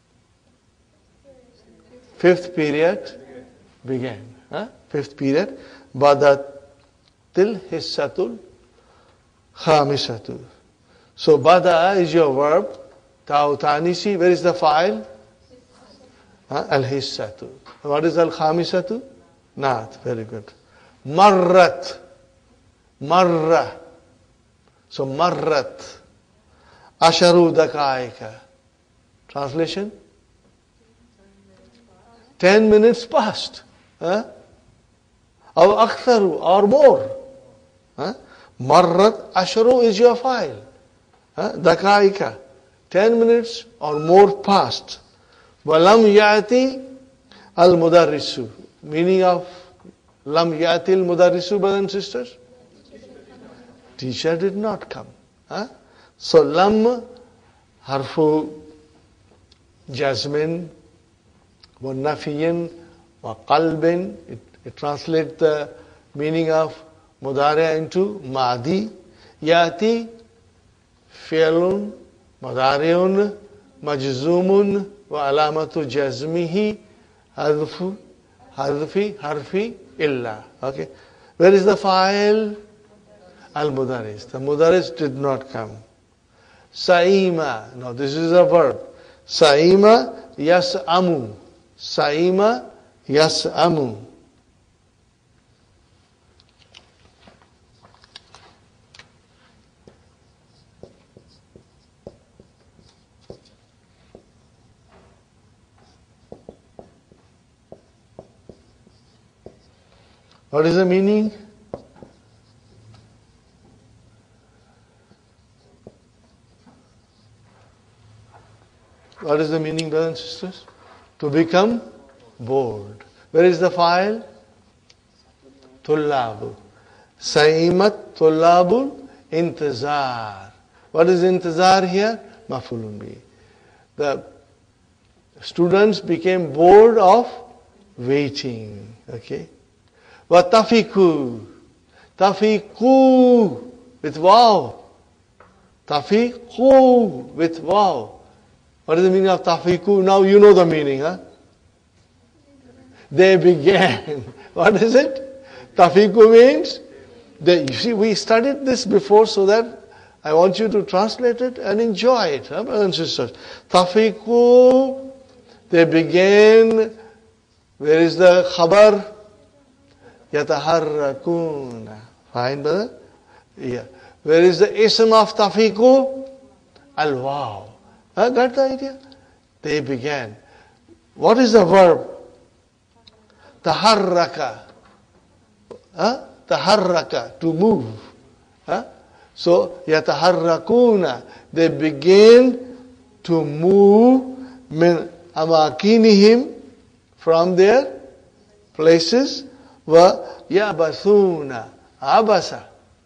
Fifth period began. Huh? Fifth period. بَدَأَتِ الْحِسَّةُ الْخَامِسَةُ. So bada is your verb. Ta'utanisi, where is the file? Huh? Al-hissatu. What is al-khamisatu? Naat. Very good. Marrat. Marra. So marrat. Asharu dakaika. Translation? Ten minutes passed. Huh? Or aktharu, or more. Huh? Marrat asharu is your file. Huh? Dakaika. Ten minutes or more passed. Walam yati al mudarrisu. Meaning of lam yati al mudarrisu, brothers and sisters? Teacher did not come. Huh? So lam harfu jazmin wa nafiyin wa qalbin. It, it translates the meaning of mudari into madi. Yati fi'lun مضارع مجزوم وعلامة جزمه حذف حذف حرف إلا. Okay. Where is the file? Al-Mudaris. The Mudaris did not come. Sa'ima. Now this is a verb. Sa'ima yas'amu. Sa'ima yas'amu. What is the meaning? What is the meaning, brothers and sisters? To become bored. Where is the file? Tullabu. Saimat tullabu intizar. What is intizar here? Mafulun bi. The students became bored of waiting. Okay. وَتَفِكُوا Tafiku with wow. Tafiku with wow. What is the meaning of tafiku? Now you know the meaning, huh? They began. What is it? Tafiku means, they, you see, we studied this before so that I want you to translate it and enjoy it, huh, brothers and sisters. Tafiku, they began. Where is the khabar? Yataharrakuna. Fine, brother? Yeah. Where is the ism of tafiku? Al-wow. Huh? Got the idea? They began. What is the verb? Taharraka. Huh? Taharraka. To move. Huh? So, yataharrakuna. They begin to move min amakinihim, from their places. Wa yabathuna. Abasa.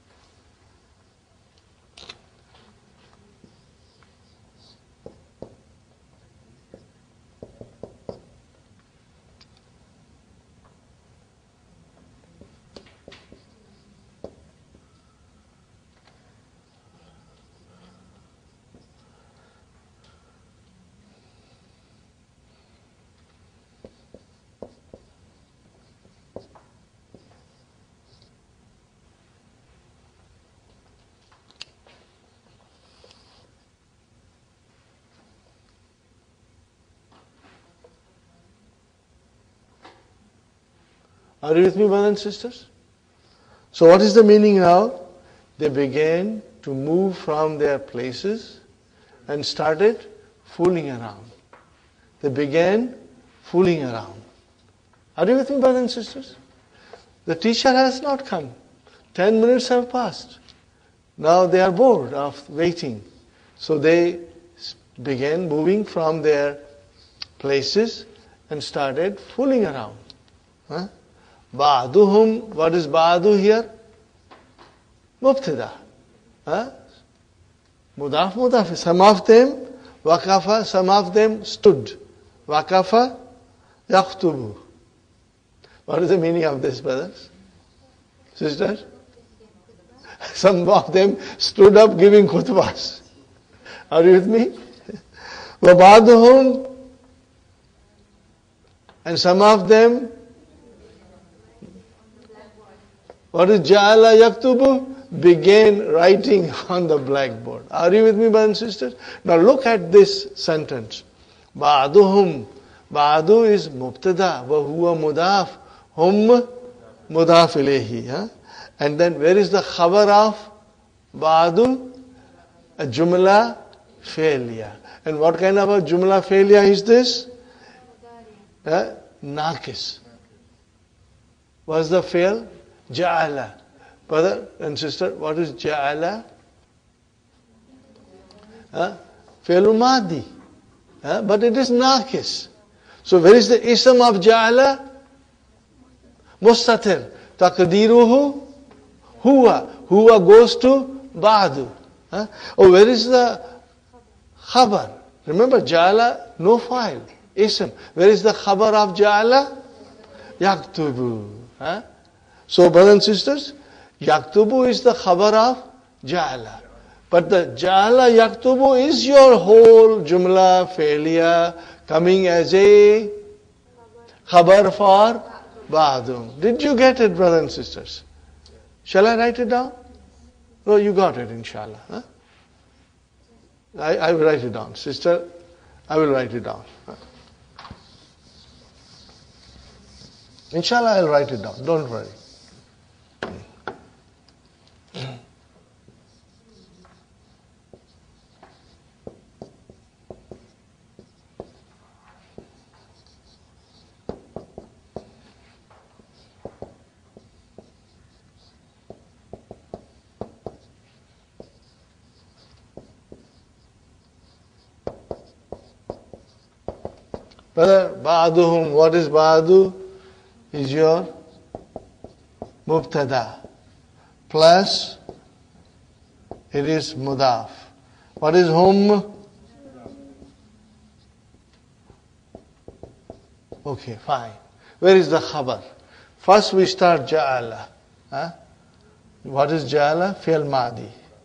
Are you with me, brothers and sisters? So what is the meaning now? They began to move from their places and started fooling around. They began fooling around. Are you with me, brothers and sisters? The teacher has not come. Ten minutes have passed. Now they are bored of waiting. So they began moving from their places and started fooling around. Huh? Ba'duhum, what is ba'du here? Mubtada. Huh? Mudaf, mudaf. Some of them waqafa, some of them stood. Waqafa, yaktubu. What is the meaning of this, brothers? Sisters? Some of them stood up giving khutbahs. Are you with me? وَبَعْضُهُمْ, and some of them, what is ja'ala yaktubu? Began writing on the blackboard. Are you with me, brothers and sisters? Now look at this sentence. Ba'duhum. Ba'du is mubtada. Wa huwa mudaf. Hum mudaf ilayhi. Huh? And then where is the khabar of ba'du? A jumla failure. And what kind of a jumla failure is this? Uh, Nakis. What's the fail? Ja'ala. Brother and sister, what is ja'ala? Uh, Failul madi. Uh, but it is nakis. So where is the ism of ja'ala? Mustatir. Taqdiruhu huwa. Huwa goes to ba'du. Uh, oh, where is the khabar? Remember, ja'ala, no file. Ism. Where is the khabar of ja'ala? Yaktubu. Uh, so brothers and sisters, yaktubu is the khabar of ja'ala. But the ja'ala yaktubu is your whole jumla failure coming as a khabar for ba'dum. Did you get it, brothers and sisters? Shall I write it down? No, you got it, inshallah. Huh? I, I will write it down. Sister, I will write it down. Huh? Inshallah, I'll write it down. Don't worry. Brother, ba'duhum, what is ba'du? Is your mubtada. Plus, it is mudaf. What is hum? Okay, fine. Where is the khabar? First we start ja'ala. Huh? What is ja'ala? Fi'l madi.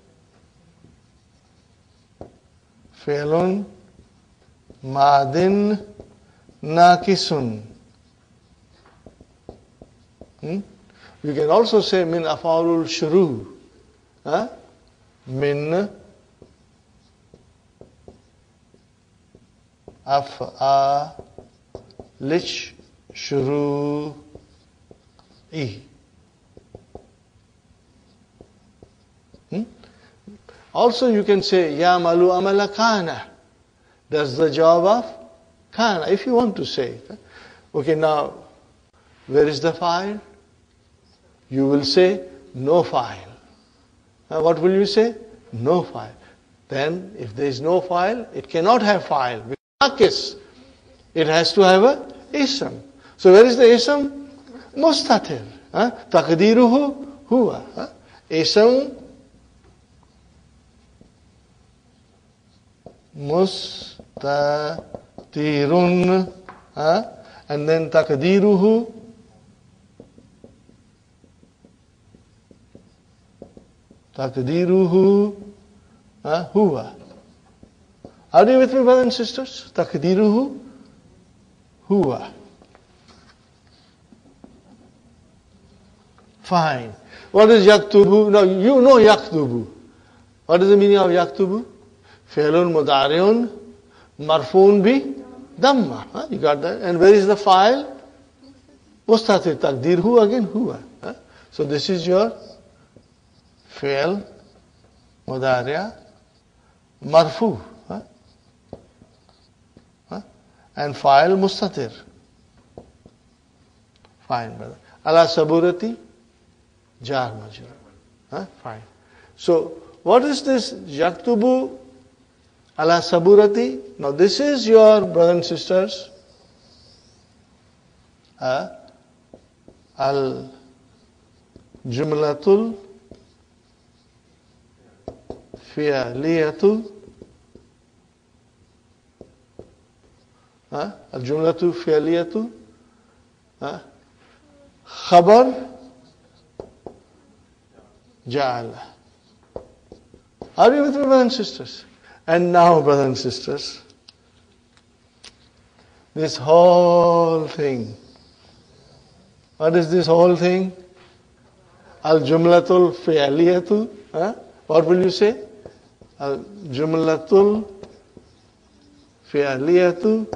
Fi'lun madin nakisun. Hmm? You can also say min af'alul shuru. Huh? Min af'alish shuru'i. Hmm? Also you can say ya malu amala kana. That's the job of kana, if you want to say it. Okay, now where is the file? You will say no file. Now what will you say? No file. Then if there is no file, it cannot have file. Because it has to have a ism. So where is the ism? Mustatir. Huh? Taqdiruhu huwa. Huh? Ism mustatirun. Huh? And then taqdiruhu taqdiruhu uh, huwa. Are you with me, brothers and sisters? Taqdiruhu huwa. Fine. What is yaktubu? Now you know yaktubu. What is the meaning of yaktubu? Fi'lun mudari'un marfuun bi damma. Huh? You got that? And where is the file? Mustatir. Taqdirhu again huwa. Huh? So this is your fi'l mudari' marfu. Huh? Huh? And file mustatir. Fine, brother. Ala saburati jar majrur. Huh? Fine. So what is this yaktubu ala saburati? Now this is your brothers and sisters uh, al jumlatul fi'liyatu. Al-jumlatu fi'liyatu. Khabar ja'ala. Are you with me, brothers and sisters? And now, brothers and sisters, this whole thing. What is this whole thing? Al-jumlatul fi'liyatu. Huh? What will you say? Al-jumlatul fi'liyatu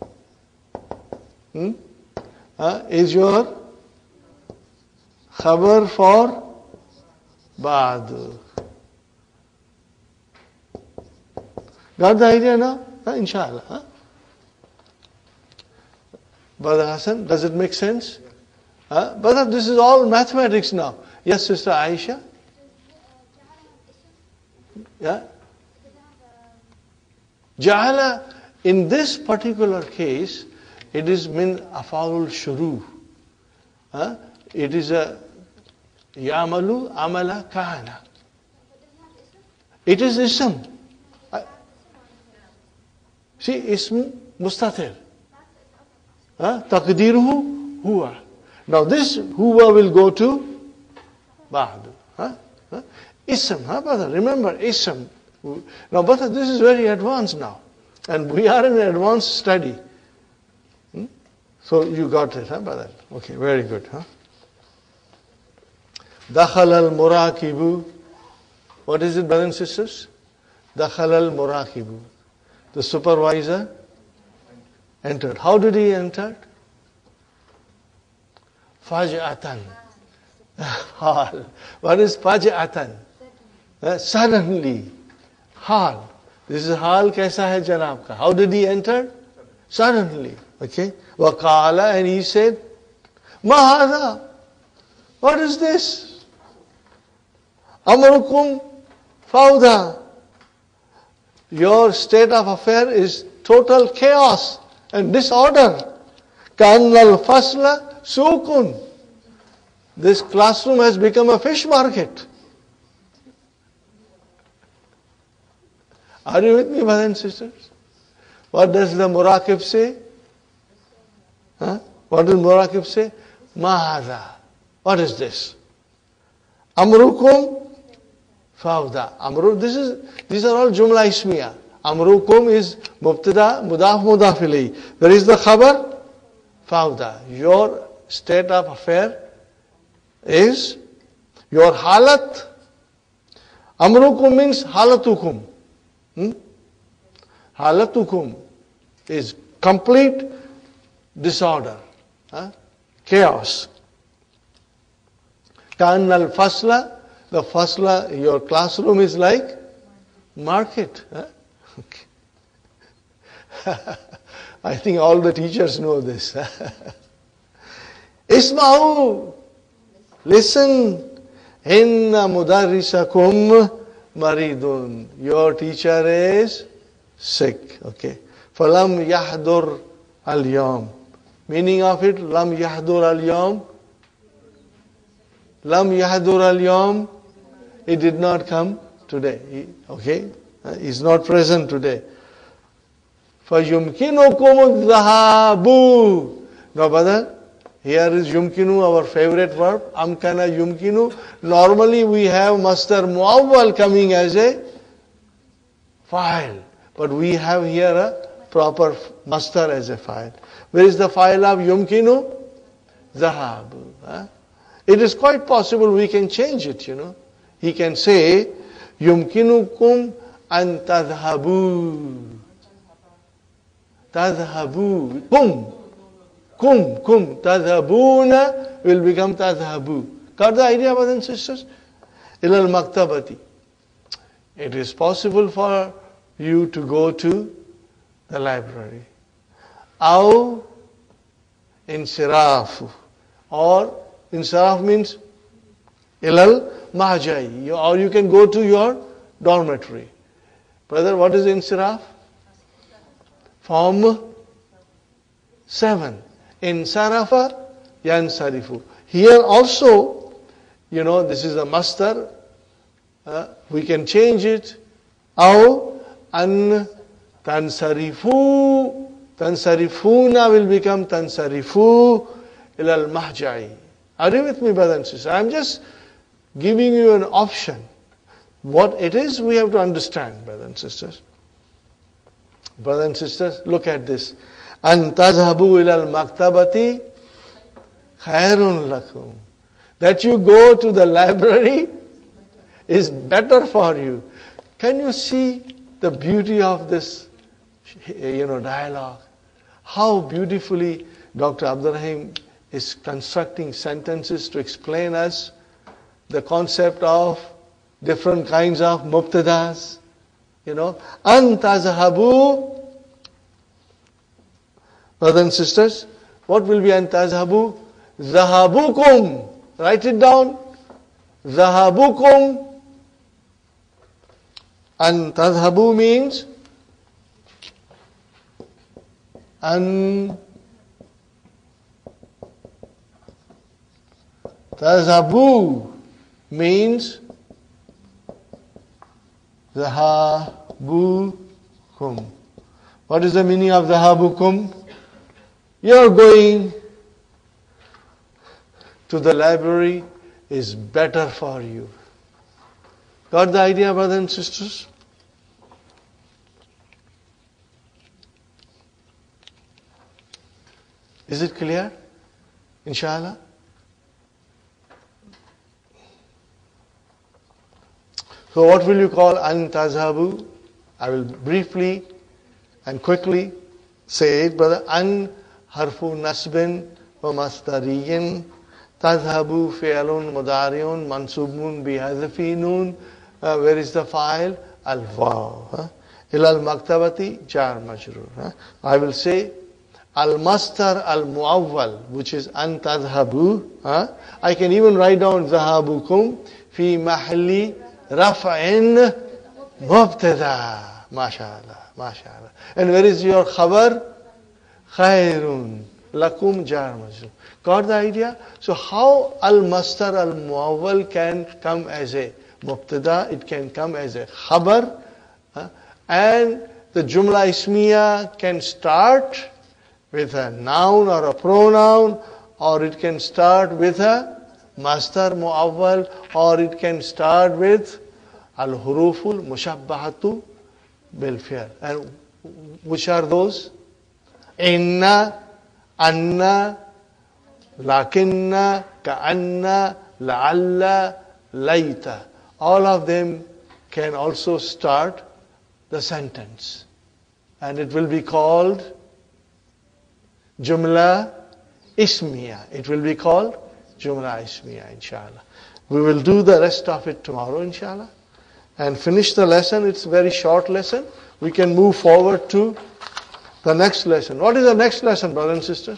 hmm? uh, is your khabar for ba'du. Got the idea now? Huh? Inshallah. Huh? Brother Hassan, does it make sense? Huh? Brother, this is all mathematics now. Yes, Sister Aisha? Yeah? Ja'ala, in this particular case, it is min afa'ul shuru. Huh? It is a ya'malu amala kana. It is ism. See, ism mustatir. Huh? Taqdiruhu huwa. Now this huwa will go to ba'du. Huh? Huh? Ism, huh, brother? Remember, ism. Now, brother, this is very advanced now. And we are in an advanced study. Hmm? So you got it, huh, brother? Okay, very good, huh? Dakhal al-murakibu. What is it, brothers and sisters? Dakhal al-murakibu. The supervisor entered. How did he enter? Faj'atan. Hal. What is faj'atan? Uh, suddenly. Hal. This is hal kaisa hai janab ka. How did he enter? Suddenly. Okay. Waqala, and he said, Ma hadha? What is this? Amrukum fawda. Your state of affair is total chaos and disorder. Kannal fasla sukun. This classroom has become a fish market. Are you with me, brothers and sisters? What does the Murakib say? Huh? What does Murakib say? Mahada. What is this? Amrukum fawda. Amru, this is, these are all Jumla Ismiya. Amrukum is Mubtada, Mudaf, Mudaf ilayhi. Where is the Khabar? Fawda. Your state of affair is your halat. Amrukum means halatukum. Hmm? Halatukum is complete disorder, huh? Chaos. Kan al fasla, the fasla, your classroom is like market. Huh? Okay. I think all the teachers know this. Isma'u, listen. Inna mudarrisakum maridun. Your teacher is sick. Okay. Falam yahdur al-yawm. Meaning of it, lam yahdur al-yawm. Lam yahdur al-yawm. He did not come today. He, okay. He is not present today. فَيُمْكِنُكُمُ الذَّهَابُ. Now, brother, here is yumkinu, our favorite verb. Amkana yumkinu. Normally we have masdar muawwal coming as a file. But we have here a proper masdar as a file. Where is the file of yumkinu? Zahabu. Huh? It is quite possible we can change it, you know. He can say, yumkinukum an tadhabu. Tadhabu. Kum. Kum, kum. Tadhabuna will become tadhabu. Got the idea, brothers and sisters? Ilal maktabati. It is possible for you to go to the library. Aw insirafu. Or insiraf means ilal mahjai. Or you can go to your dormitory. Brother, what is insiraf? Form seven. Insarafa yansarifu. Here also, you know, this is a masdar. Uh, we can change it Aw an tansarifu. Tansarifuna will become tansarifu ilal mahja'i. Are you with me, brothers and sisters? I'm just giving you an option. What it is, we have to understand, brothers and sisters. Brothers and sisters, look at this. An tazhabu ilal maktabati khairun lakum. That you go to the library is better for you. Can you see the beauty of this, you know, dialogue? How beautifully Doctor Abdurrahim is constructing sentences to explain us the concept of different kinds of mubtadas. You know, an tazhabu. Brothers and sisters, what will be an tazhabu? Zahabukum. Write it down. Zahabukum. An tazhabu means an tazhabu means zahabukum. What is the meaning of zahabukum? You're going to the library is better for you. Got the idea, brothers and sisters? Is it clear? Inshallah? So what will you call an tazhabu? I will briefly and quickly say it, brother. An harfu nasbin wa masdariyin. Tazhabu fi'alun mudariun mansubun bihadfi nun. Uh, where is the file? Al-waw. Huh? Ilal maktabati jar majrur. Huh? I will say al-mastar al-muawwal, which is an tadhabu. Huh? I can even write down zahabukum fi mahalli raf'in mubtada. MashaAllah. MashaAllah. And where is your khabar? Khairun. Lakum jar majrur. Got the idea? So how al-mastar al-muawwal can come as a mubtada, it can come as a khabar, huh? And the jumla ismiya can start with a noun or a pronoun, or it can start with a masdar muawwal, or it can start with al-huruful mushabbahatu bil fi'l. And which are those? Inna, anna, lakinna, ka'anna, la'alla, layta. All of them can also start the sentence. And it will be called Jumla Ismiya. It will be called Jumla Ismiya, inshallah. We will do the rest of it tomorrow, inshallah. And finish the lesson. It's a very short lesson. We can move forward to the next lesson. What is the next lesson, brothers and sisters?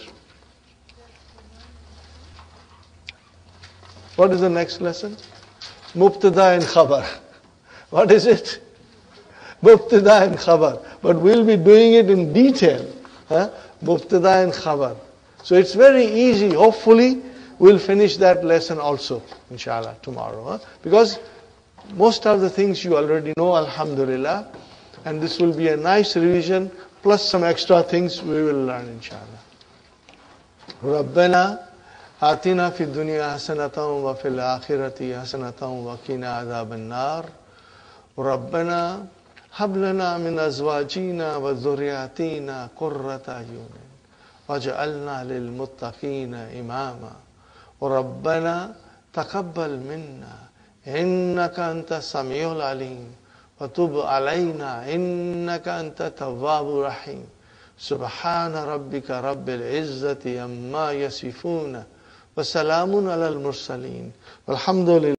What is the next lesson? Mubtada and khabar. What is it? Mubtada and khabar. But we'll be doing it in detail. Huh? Mubtada and khabar. So it's very easy. Hopefully, we'll finish that lesson also, inshallah, tomorrow. Huh? Because most of the things you already know, alhamdulillah. And this will be a nice revision, plus some extra things we will learn, inshallah. Rabbana آتنا في الدنيا حسنة وفي الآخرة حسنة وقنا عذاب النار ربنا هب لنا من أزواجنا وذرياتنا قرة أعين واجعلنا للمتقين إماما ربنا تقبل منا إنك أنت السميع العليم وتب علينا إنك أنت التواب الرحيم سبحان ربك رب العزة عما يصفون وسلام على المرسلين والحمد لله.